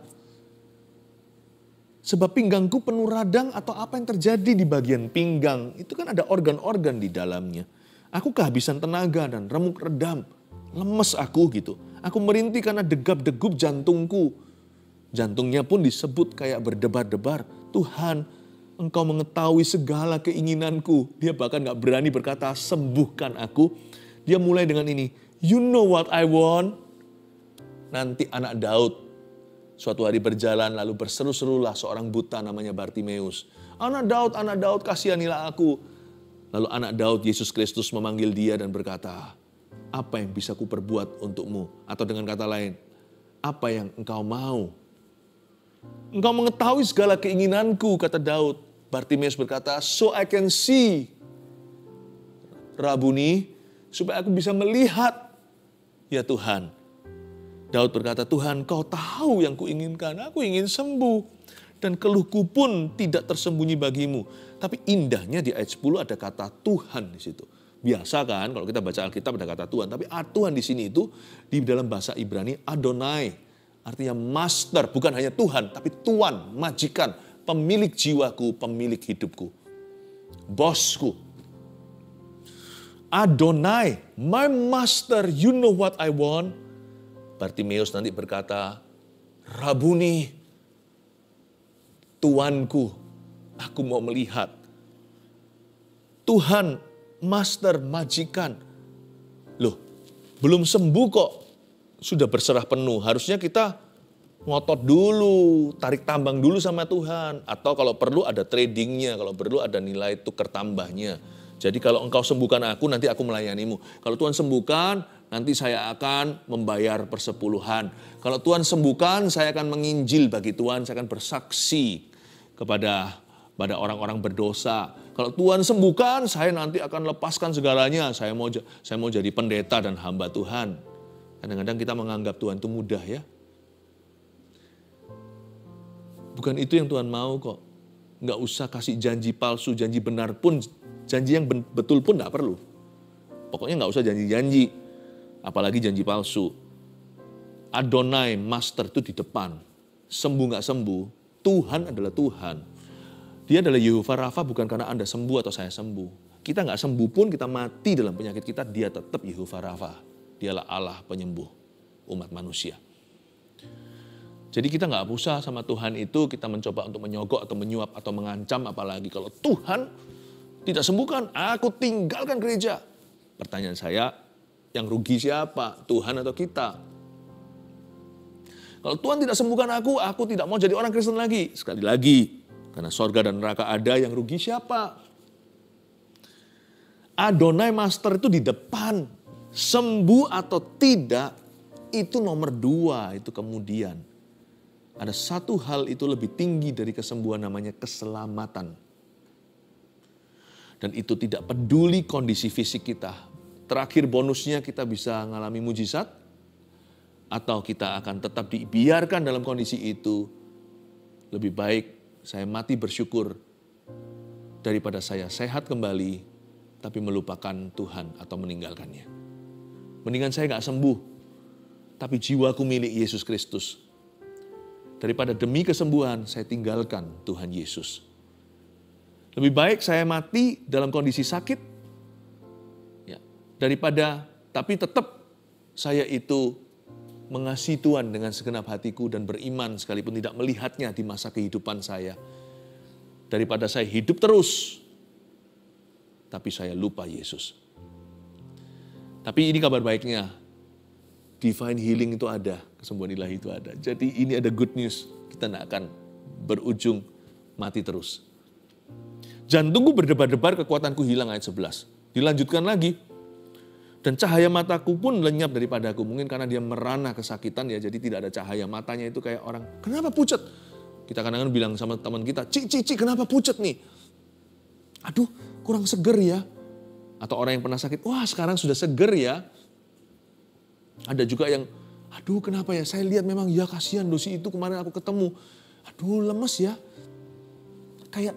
Sebab pinggangku penuh radang atau apa yang terjadi di bagian pinggang. Itu kan ada organ-organ di dalamnya. Aku kehabisan tenaga dan remuk redam. Lemes aku gitu. Aku merintih karena degap-degup jantungku. Jantungnya pun disebut kayak berdebar-debar. Tuhan, Engkau mengetahui segala keinginanku. Dia bahkan gak berani berkata sembuhkan aku. Dia mulai dengan ini, you know what I want? Nanti anak Daud suatu hari berjalan lalu berseru-serulah seorang buta namanya Bartimeus. Anak Daud, kasihanilah aku. Lalu anak Daud, Yesus Kristus memanggil dia dan berkata, apa yang bisa kuperbuat untukmu? Atau dengan kata lain, apa yang engkau mau? Engkau mengetahui segala keinginanku, kata Daud. Bartimeus berkata, so I can see. Rabuni, supaya aku bisa melihat. Ya Tuhan. Daud berkata, Tuhan, kau tahu yang kuinginkan. Aku ingin sembuh. Dan keluhku pun tidak tersembunyi bagimu. Tapi indahnya di ayat 10 ada kata Tuhan di situ. Biasa kan kalau kita baca Alkitab ada kata Tuhan. Tapi Tuhan di sini itu di dalam bahasa Ibrani Adonai. Artinya master, bukan hanya Tuhan. Tapi Tuan, majikan, pemilik jiwaku, pemilik hidupku. Bosku. Adonai, my master, you know what I want. Bartimeus nanti berkata, Rabuni, Tuanku, aku mau melihat. Tuhan, master, majikan. Loh, belum sembuh kok, sudah berserah penuh. Harusnya kita ngotot dulu, tarik tambang dulu sama Tuhan. Atau kalau perlu ada tradingnya, kalau perlu ada nilai tukar tambahnya. Jadi kalau engkau sembuhkan aku, nanti aku melayanimu. Kalau Tuhan sembuhkan, nanti saya akan membayar persepuluhan. Kalau Tuhan sembuhkan, saya akan menginjil bagi Tuhan, saya akan bersaksi kepada orang-orang berdosa. Kalau Tuhan sembuhkan, saya nanti akan lepaskan segalanya. Saya mau jadi pendeta dan hamba Tuhan. Kadang-kadang kita menganggap Tuhan itu mudah ya. Bukan itu yang Tuhan mau kok. Nggak usah kasih janji palsu, janji benar pun, janji yang betul pun nggak perlu. Pokoknya nggak usah janji-janji. Apalagi janji palsu. Adonai, master itu di depan. Sembuh nggak sembuh, Tuhan adalah Tuhan. Dia adalah Yehovah Rafa bukan karena Anda sembuh atau saya sembuh. Kita nggak sembuh pun, kita mati dalam penyakit kita, dia tetap Yehovah Rafa. Dialah Allah penyembuh umat manusia. Jadi kita nggak usah sama Tuhan itu, kita mencoba untuk menyogok atau menyuap atau mengancam. Apalagi kalau Tuhan tidak sembuhkan, aku tinggalkan gereja. Pertanyaan saya, yang rugi siapa? Tuhan atau kita? Kalau Tuhan tidak sembuhkan aku tidak mau jadi orang Kristen lagi. Sekali lagi, karena sorga dan neraka ada, yang rugi siapa? Adonai master itu di depan. Sembuh atau tidak, itu nomor 2, itu kemudian. Ada satu hal itu lebih tinggi dari kesembuhan, namanya keselamatan. Dan itu tidak peduli kondisi fisik kita. Terakhir bonusnya kita bisa mengalami mujizat, atau kita akan tetap dibiarkan dalam kondisi itu. Lebih baik saya mati bersyukur daripada saya sehat kembali tapi melupakan Tuhan atau meninggalkannya. Mendingan saya gak sembuh tapi jiwaku milik Yesus Kristus. Daripada demi kesembuhan saya tinggalkan Tuhan Yesus. Lebih baik saya mati dalam kondisi sakit daripada tapi tetap saya itu mengasihi Tuhan dengan segenap hatiku dan beriman sekalipun tidak melihatnya di masa kehidupan saya. Daripada saya hidup terus, tapi saya lupa Yesus. Tapi ini kabar baiknya, divine healing itu ada, kesembuhan ilahi itu ada. Jadi ini ada good news, kita tidak akan berujung mati terus. Jantungku berdebar-debar, kekuatanku hilang, ayat 11. Dilanjutkan lagi. Dan cahaya mataku pun lenyap daripadaku. Mungkin karena dia merana kesakitan ya, jadi tidak ada cahaya. Matanya itu kayak orang, kenapa pucat? Kita kadang-kadang bilang sama teman kita, Ci, kenapa pucat nih? Aduh, kurang seger ya. Atau orang yang pernah sakit, wah sekarang sudah seger ya. Ada juga yang, aduh kenapa ya, saya lihat memang ya kasihan dosi itu kemarin aku ketemu. Aduh lemes ya. Kayak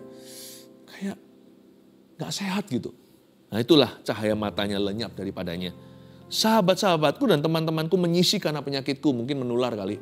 gak sehat gitu. Nah itulah cahaya matanya lenyap daripadanya. Sahabat-sahabatku dan teman-temanku menyisi karena penyakitku, mungkin menular kali.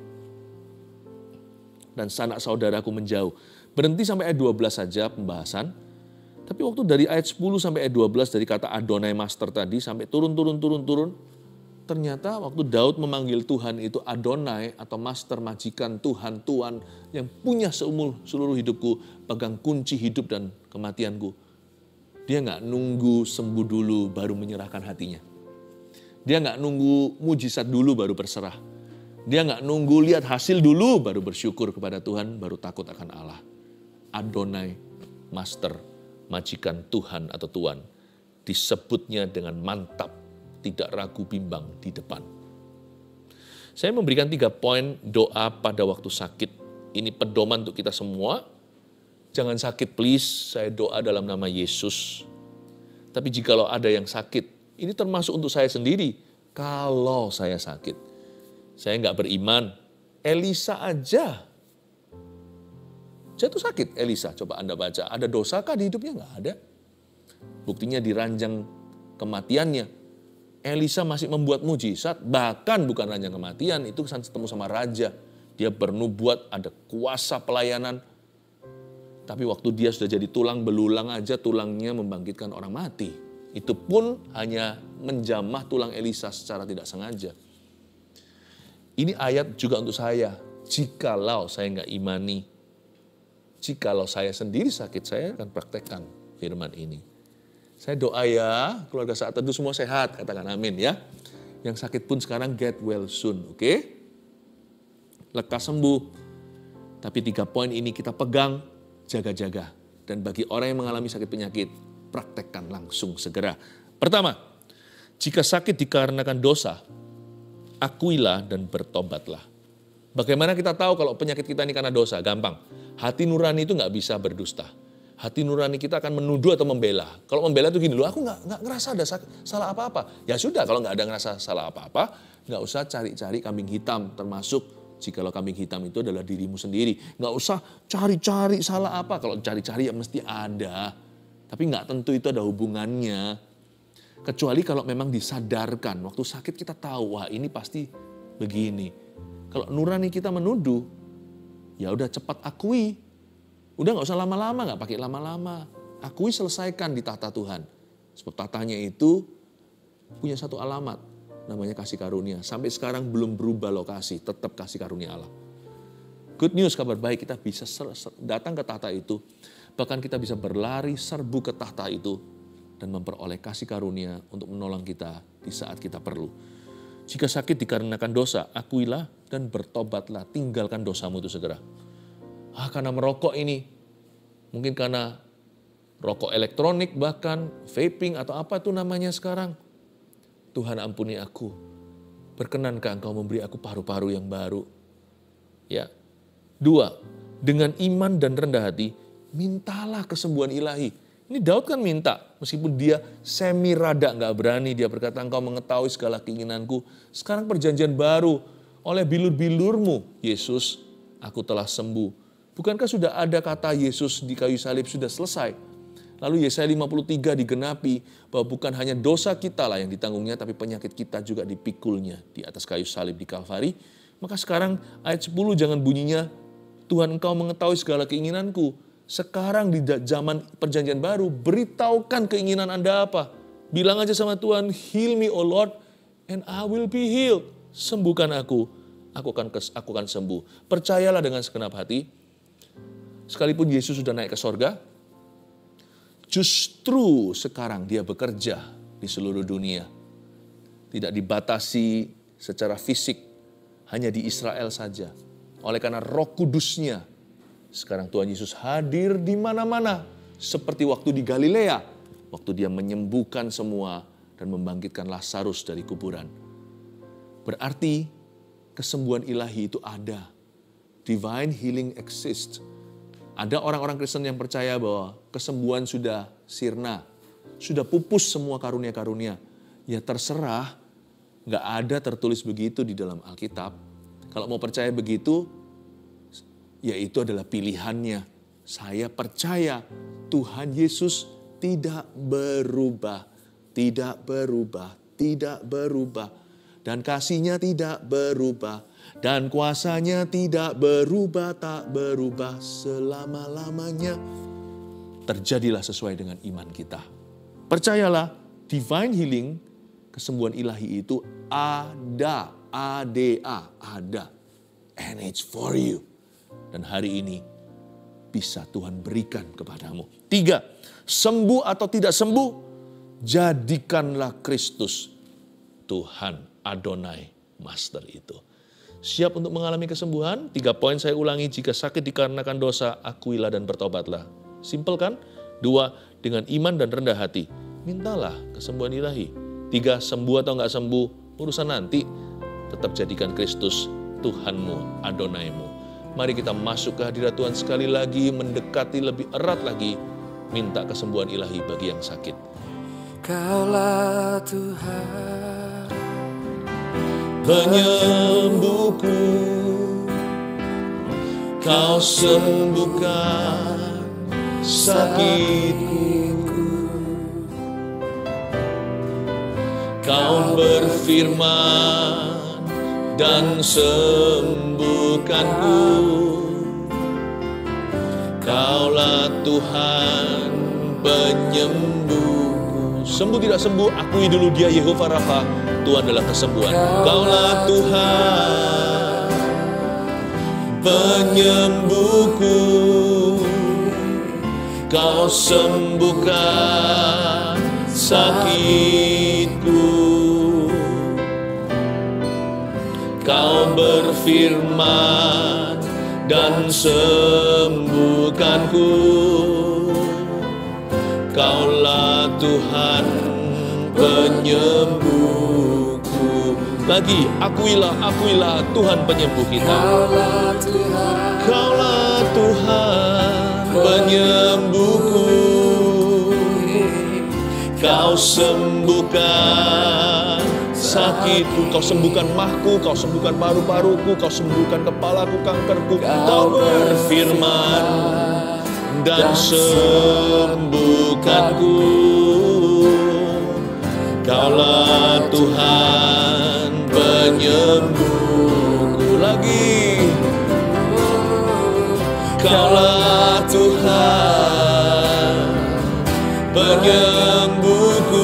Dan sanak saudaraku menjauh. Berhenti sampai ayat 12 saja pembahasan. Tapi waktu dari ayat 10 sampai ayat 12 dari kata Adonai Master tadi sampai turun. Ternyata waktu Daud memanggil Tuhan itu Adonai atau Master, majikan, Tuhan, Tuan yang punya seluruh hidupku, pegang kunci hidup dan kematianku. Dia gak nunggu sembuh dulu baru menyerahkan hatinya. Dia nggak nunggu mujizat dulu baru berserah. Dia nggak nunggu lihat hasil dulu baru bersyukur kepada Tuhan, baru takut akan Allah. Adonai, Master, majikan Tuhan atau Tuan. Disebutnya dengan mantap, tidak ragu bimbang di depan. Saya memberikan 3 poin doa pada waktu sakit. Ini pedoman untuk kita semua. Jangan sakit please, saya doa dalam nama Yesus. Tapi jikalau ada yang sakit, ini termasuk untuk saya sendiri. Kalau saya sakit, saya nggak beriman. Elisa aja jatuh sakit. Elisa, coba Anda baca. Ada dosakah di hidupnya? Nggak ada. Buktinya di ranjang kematiannya. Elisa masih membuat mujizat. Bahkan bukan ranjang kematian, itu ketemu sama raja. Dia bernubuat, ada kuasa pelayanan. Tapi waktu dia sudah jadi tulang belulang aja, tulangnya membangkitkan orang mati. Itu pun hanya menjamah tulang Elisa secara tidak sengaja. Ini ayat juga untuk saya. Jikalau saya nggak imani, jikalau saya sendiri sakit, saya akan praktekkan firman ini. Saya doa ya, keluarga Saat Teduh semua sehat, katakan amin ya. Yang sakit pun sekarang get well soon, oke? Lekas sembuh. Tapi 3 poin ini kita pegang, jaga-jaga. Dan bagi orang yang mengalami sakit penyakit, praktekkan langsung segera. Pertama, jika sakit dikarenakan dosa, akuilah dan bertobatlah. Bagaimana kita tahu kalau penyakit kita ini karena dosa? Gampang. Hati nurani itu nggak bisa berdusta. Hati nurani kita akan menuduh atau membela. Kalau membela itu gini, loh aku nggak ngerasa ada salah apa-apa. Ya sudah, kalau nggak ada ngerasa salah apa-apa, nggak usah cari-cari kambing hitam. Termasuk jikalau kambing hitam itu adalah dirimu sendiri. Nggak usah cari-cari salah apa. Kalau cari-cari ya mesti ada. Tapi nggak tentu itu ada hubungannya. Kecuali kalau memang disadarkan. Waktu sakit kita tahu, wah ini pasti begini. Kalau nurani kita menuduh, ya udah cepat akui. Udah nggak usah lama-lama, nggak pakai lama-lama. Akui, selesaikan di tahta Tuhan. Sebab tahtanya itu punya satu alamat, namanya kasih karunia. Sampai sekarang belum berubah lokasi, tetap kasih karunia Allah. Good news, kabar baik, kita bisa datang ke tahta itu. Bahkan kita bisa berlari serbu ke tahta itu dan memperoleh kasih karunia untuk menolong kita di saat kita perlu. Jika sakit dikarenakan dosa, akuilah dan bertobatlah, tinggalkan dosamu itu segera. Karena merokok ini, mungkin karena rokok elektronik bahkan, vaping atau apa itu namanya sekarang. Tuhan ampuni aku, berkenankah Engkau memberi aku paru-paru yang baru? Ya. 2, dengan iman dan rendah hati, mintalah kesembuhan ilahi. Ini Daud kan minta, meskipun dia semi rada nggak berani, dia berkata Engkau mengetahui segala keinginanku. Sekarang perjanjian baru, oleh bilur-bilurmu, Yesus, aku telah sembuh. Bukankah sudah ada kata Yesus di kayu salib sudah selesai? Lalu Yesaya 53 digenapi bahwa bukan hanya dosa kita lah yang ditanggungnya, tapi penyakit kita juga dipikulnya di atas kayu salib di Kalvari. Maka sekarang ayat 10 jangan bunyinya, Tuhan Engkau mengetahui segala keinginanku. Sekarang di zaman perjanjian baru, beritahukan keinginan Anda apa. Bilang aja sama Tuhan, heal me O Lord and I will be healed. Sembuhkan aku akan sembuh. Percayalah dengan segenap hati. Sekalipun Yesus sudah naik ke sorga, justru sekarang dia bekerja di seluruh dunia. Tidak dibatasi secara fisik, hanya di Israel saja. Oleh karena Roh Kudusnya, sekarang Tuhan Yesus hadir di mana-mana. Seperti waktu di Galilea, waktu dia menyembuhkan semua dan membangkitkan Lazarus dari kuburan. Berarti kesembuhan ilahi itu ada. Divine healing exists. Ada orang-orang Kristen yang percaya bahwa kesembuhan sudah sirna, sudah pupus semua karunia-karunia. Ya terserah, nggak ada tertulis begitu di dalam Alkitab. Kalau mau percaya begitu, ya itu adalah pilihannya. Saya percaya Tuhan Yesus tidak berubah, tidak berubah, tidak berubah. Dan kasih-Nya tidak berubah. Dan kuasa-Nya tidak berubah, tak berubah selama-lamanya. Terjadilah sesuai dengan iman kita. Percayalah, divine healing, kesembuhan ilahi itu ada. A-D-A, ada. And it's for you. Dan hari ini bisa Tuhan berikan kepadamu. 3, sembuh atau tidak sembuh, jadikanlah Kristus Tuhan, Adonai, Master itu. Siap untuk mengalami kesembuhan? 3 poin saya ulangi, jika sakit dikarenakan dosa, akuilah dan bertobatlah. Simpel kan? 2, dengan iman dan rendah hati, mintalah kesembuhan ilahi. 3, sembuh atau nggak sembuh, urusan nanti. Tetap jadikan Kristus Tuhanmu, Adonaimu. Mari kita masuk ke hadirat Tuhan sekali lagi, mendekati lebih erat lagi, minta kesembuhan ilahi bagi yang sakit. Kaulah Tuhan, Penyembuhku, Kau sembuhkan sakitku. Kau berfirman dan sembuhkanku. Kaulah Tuhan penyembuhku. Sembuh tidak sembuh, akui dulu Dia Yehova Rafa. Tuhan adalah kesembuhan. Kaulah Tuhan penyembuhku. Kau sembuhkan sakitku. Kau berfirman dan sembuhkanku. Kaulah Tuhan penyembuhku. Lagi, akuilah Tuhan penyembuh kita. Kaulah Tuhan penyembuhku. Kau sembuhkan sakitku, Kau sembuhkan mahku, Kau sembuhkan paru-paruku, Kau sembuhkan kepalaku, kankerku. Kau berfirman dan sembuhkanku. Kaulah Tuhan penyembuhku. Lagi, Kaulah Tuhan penyembuhku.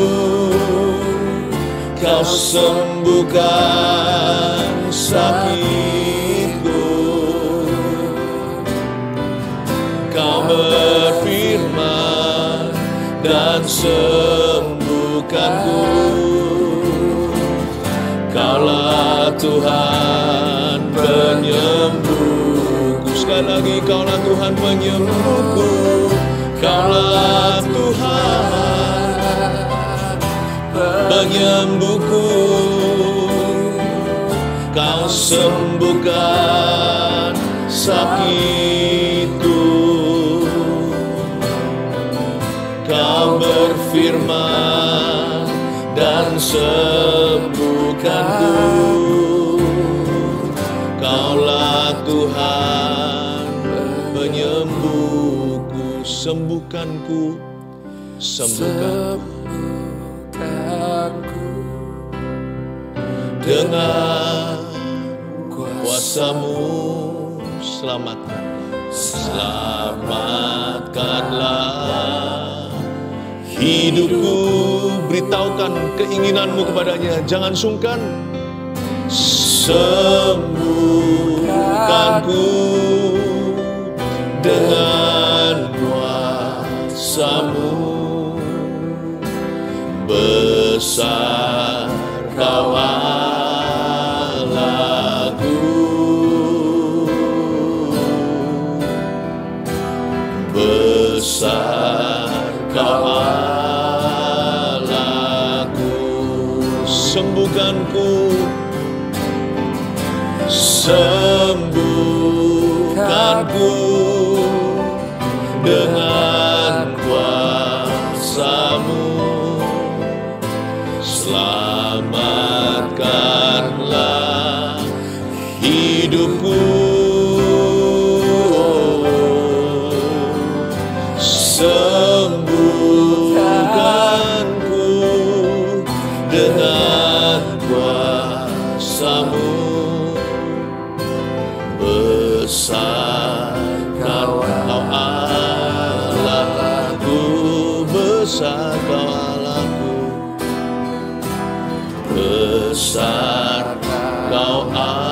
Kau sembuhkan sakitku. Kau berfirman dan sembuhkanku. Kaulah Tuhan penyembuhku. Sekali lagi, Kaulah Tuhan penyembuhku. Kaulah Tuhan penyembuhku. Kau sembuhkan sakitku. Kau berfirman dan sembuhkanku. Kaulah Tuhan penyembuhku. Sembuhkanku, sembuhkanku. Dengan kuasa-Mu selamatkan. Selamatkanlah hidupku. Beritahukan keinginan-Mu kepadanya. Jangan sungkan. Sembuhkanku dengan kuasa-Mu. Besar Kau Allahku. Besar Kau Allahku. Sembuhkanku, sembuhkanku dengan kuasa-Mu. Selamatkanlah hidupku. Sembuhkanku dengan kuasa-Mu. Besar Kau Allahku. Besar Kau Allahku. Besar Kau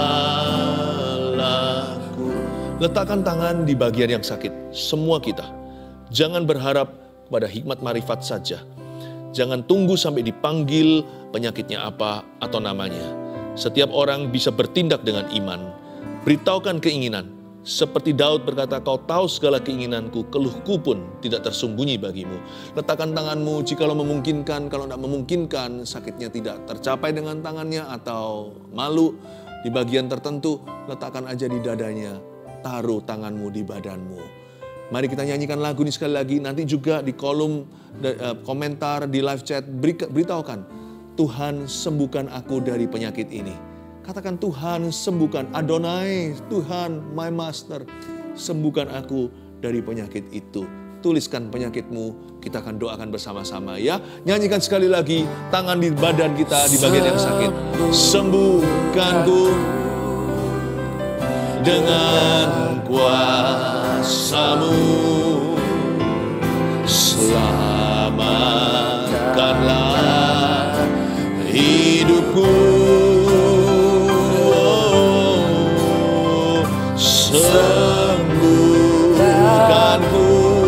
Allahku. Letakkan tangan di bagian yang sakit, semua kita. Jangan berharap pada hikmat marifat saja. Jangan tunggu sampai dipanggil penyakitnya apa atau namanya. Setiap orang bisa bertindak dengan iman. Beritahukan keinginan. Seperti Daud berkata, kau tahu segala keinginanku, keluhku pun tidak tersembunyi bagimu. Letakkan tanganmu jikalau memungkinkan, kalau tidak memungkinkan, sakitnya tidak tercapai dengan tangannya atau malu di bagian tertentu, letakkan aja di dadanya, taruh tanganmu di badanmu. Mari kita nyanyikan lagu ini sekali lagi, nanti juga di kolom komentar, di live chat, beritahukan, Tuhan sembuhkan aku dari penyakit ini. Katakan, Tuhan sembuhkan, Adonai, Tuhan my master, sembuhkan aku dari penyakit itu. Tuliskan penyakitmu, kita akan doakan bersama-sama ya. Nyanyikan sekali lagi, tangan di badan kita, di bagian yang sakit. Sembuhkanku dengan kuasa-Mu, selamatkanlah hidupku. Sembuhkanku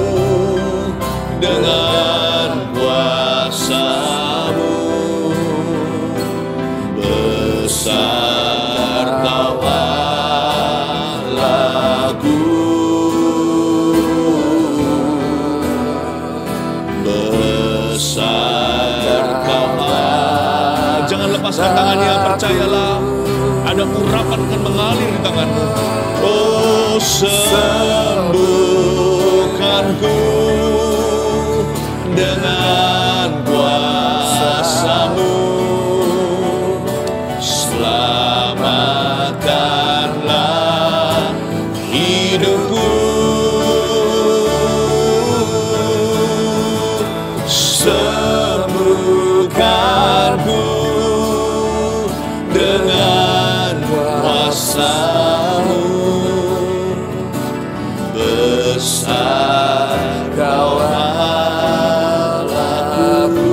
dengan kuasa-Mu, besar Kau Allahku, besar Kau Allah. Jangan lepaskan tangannya, percayalah ada urapan akan mengalir di tanganmu. Oh, sembuhkanku dengan kuasa-Mu, selamatkanlah hidupku. Sembuhkanku dengan kuasa-Mu, besar Kau Allahku,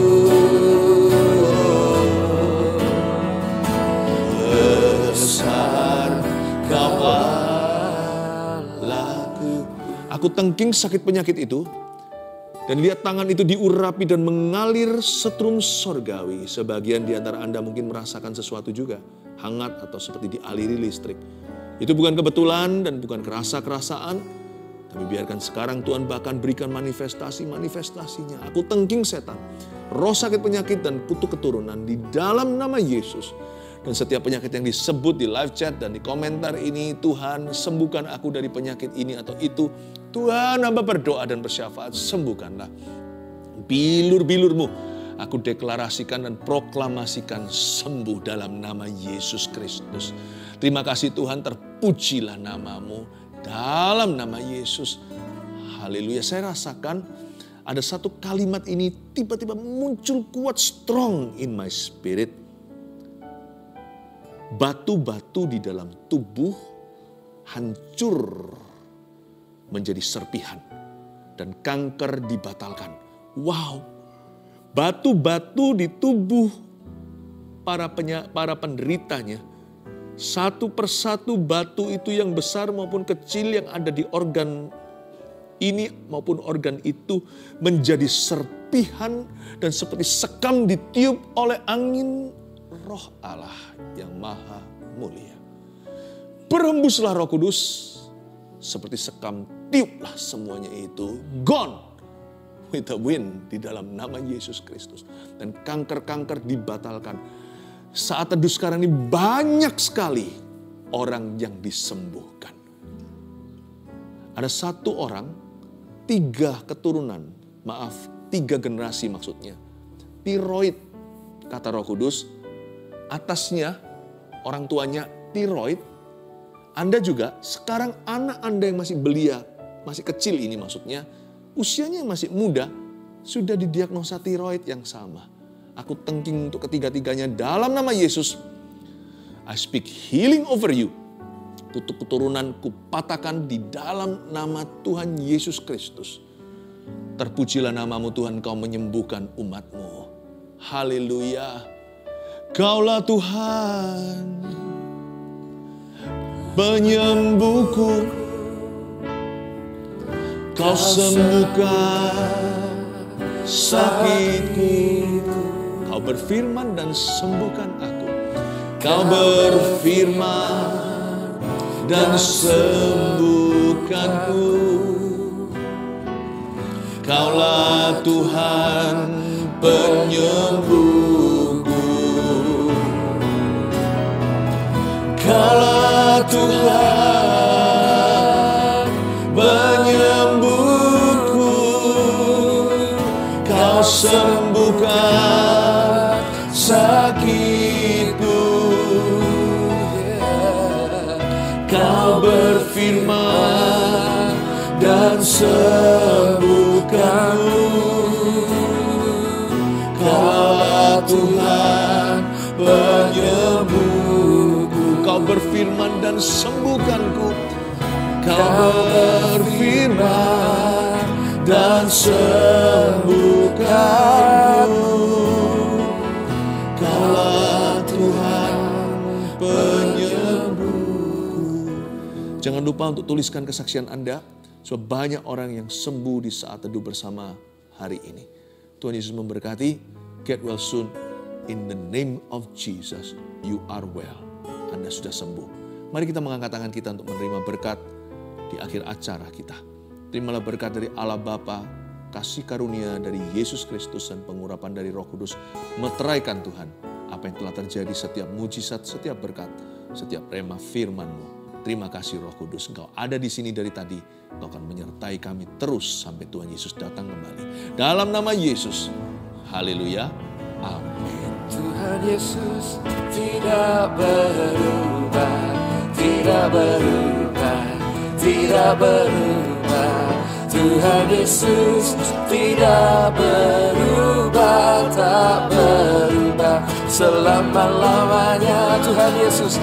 besar Kau Allahku. Aku tengking sakit penyakit itu, dan lihat tangan itu diurapi dan mengalir setrum sorgawi. Sebagian di antara Anda mungkin merasakan sesuatu juga, hangat atau seperti dialiri listrik. Itu bukan kebetulan dan bukan kerasa-kerasaan, tapi biarkan sekarang Tuhan bahkan berikan manifestasinya. Aku tengking setan, roh sakit penyakit dan kutuk keturunan di dalam nama Yesus. Dan setiap penyakit yang disebut di live chat dan di komentar ini, Tuhan sembuhkan aku dari penyakit ini atau itu. Tuhan, hamba berdoa dan bersyafaat, sembuhkanlah bilur-bilurmu. Aku deklarasikan dan proklamasikan sembuh dalam nama Yesus Kristus. Terima kasih Tuhan, terpujilah nama-Mu dalam nama Yesus. Haleluya. Saya rasakan ada satu kalimat ini tiba-tiba muncul kuat, strong in my spirit. Batu-batu di dalam tubuh hancur menjadi serpihan dan kanker dibatalkan. Wow, batu-batu di tubuh para penderitanya, satu persatu batu itu yang besar maupun kecil yang ada di organ ini maupun organ itu menjadi serpihan dan seperti sekam ditiup oleh angin Roh Allah yang maha mulia. Berembuslah Roh Kudus, seperti sekam tiuplah semuanya itu gone with the wind di dalam nama Yesus Kristus. Dan kanker-kanker dibatalkan. Saat teduh sekarang ini banyak sekali orang yang disembuhkan. Ada satu orang, 3 keturunan, 3 generasi maksudnya. Tiroid, kata Roh Kudus, atasnya orang tuanya tiroid. Anda juga sekarang anak Anda yang masih belia, masih kecil ini maksudnya, usianya masih muda, sudah didiagnosa tiroid yang sama. Aku tengking untuk ketiga-tiganya dalam nama Yesus. I speak healing over you. Kutuk keturunan kupatahkan di dalam nama Tuhan Yesus Kristus. Terpujilah nama-Mu Tuhan, Kau menyembuhkan umat-Mu. Haleluya. Kaulah Tuhan, penyembuhku. Kau sembuhkan sakitku. Kau berfirman dan sembuhkan aku. Kau berfirman dan sembuhkanku. Kaulah Tuhan penyembuhku. Kaulah Tuhan penyembuhku. Kau sembuhkan sakitku. Kau berfirman dan sembuhkanku. Kaulah Tuhan penyembuhku. Kau berfirman dan sembuhkanku. Kau berfirman dan sembuhkanku. Kaulah Tuhan penyembuhku. Jangan lupa untuk tuliskan kesaksian Anda, sebab banyak orang yang sembuh di saat teduh bersama hari ini. Tuhan Yesus memberkati. Get well soon. In the name of Jesus, you are well. Anda sudah sembuh. Mari kita mengangkat tangan kita untuk menerima berkat di akhir acara kita. Terimalah berkat dari Allah Bapa, kasih karunia dari Yesus Kristus dan pengurapan dari Roh Kudus. Meteraikan Tuhan apa yang telah terjadi, setiap mujizat, setiap berkat, setiap rema firman-Mu. Terima kasih Roh Kudus, Engkau ada di sini dari tadi. Engkau akan menyertai kami terus sampai Tuhan Yesus datang kembali. Dalam nama Yesus, haleluya, amin. Tuhan Yesus tidak berubah, tidak berubah, tidak berubah. Tuhan Yesus tidak berubah, tak berubah selama-lamanya. Tuhan Yesus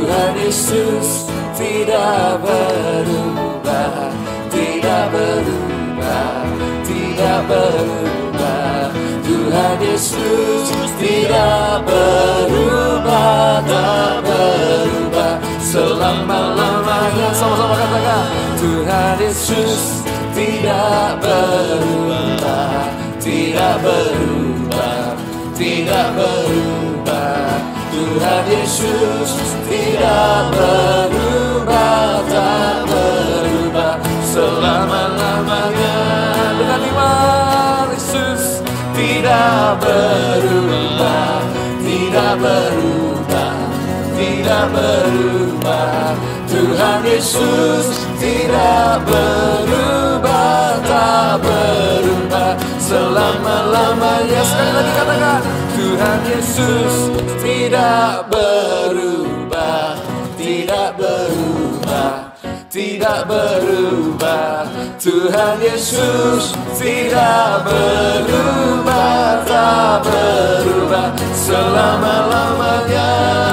tidak berubah, tidak berubah, tidak berubah. Tuhan Yesus tidak berubah, tak berubah selama-lamanya. Sama-sama katakan, Tuhan Yesus tidak berubah, tidak berubah, tidak berubah. Tuhan Yesus tidak berubah, tak berubah selama-lamanya. Dengan iman, Yesus tidak berubah, tidak berubah, tidak berubah. Tuhan Yesus tidak berubah, tak berubah selama-lamanya. Sekali lagi katakan, Tuhan Yesus tidak berubah, tidak berubah, tidak berubah. Tuhan Yesus tidak berubah, tak berubah selama-lamanya.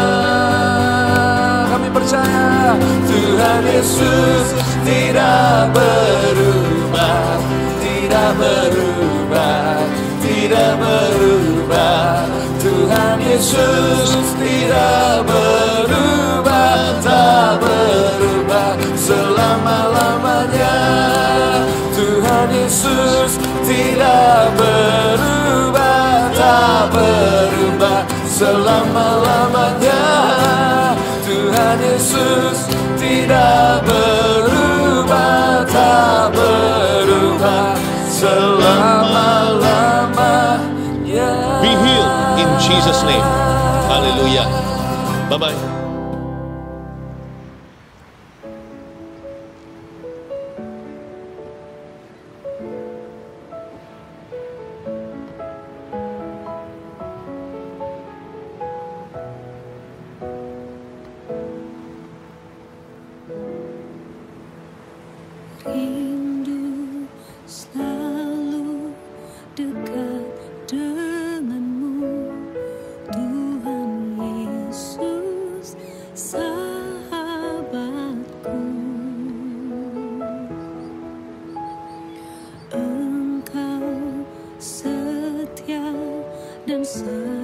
Kami percaya Tuhan Yesus tidak berubah, tidak berubah, tidak berubah. Tuhan Yesus tidak berubah, tak berubah selama-lamanya. Tuhan Yesus tidak berubah, tak berubah selama-lamanya. Tuhan Yesus tidak berubah, tak berubah selama-lamanya. Be healed in Jesus' name. Hallelujah. Bye-bye. Rindu selalu dekat denganmu, Tuhan Yesus sahabatku. Engkau setia dan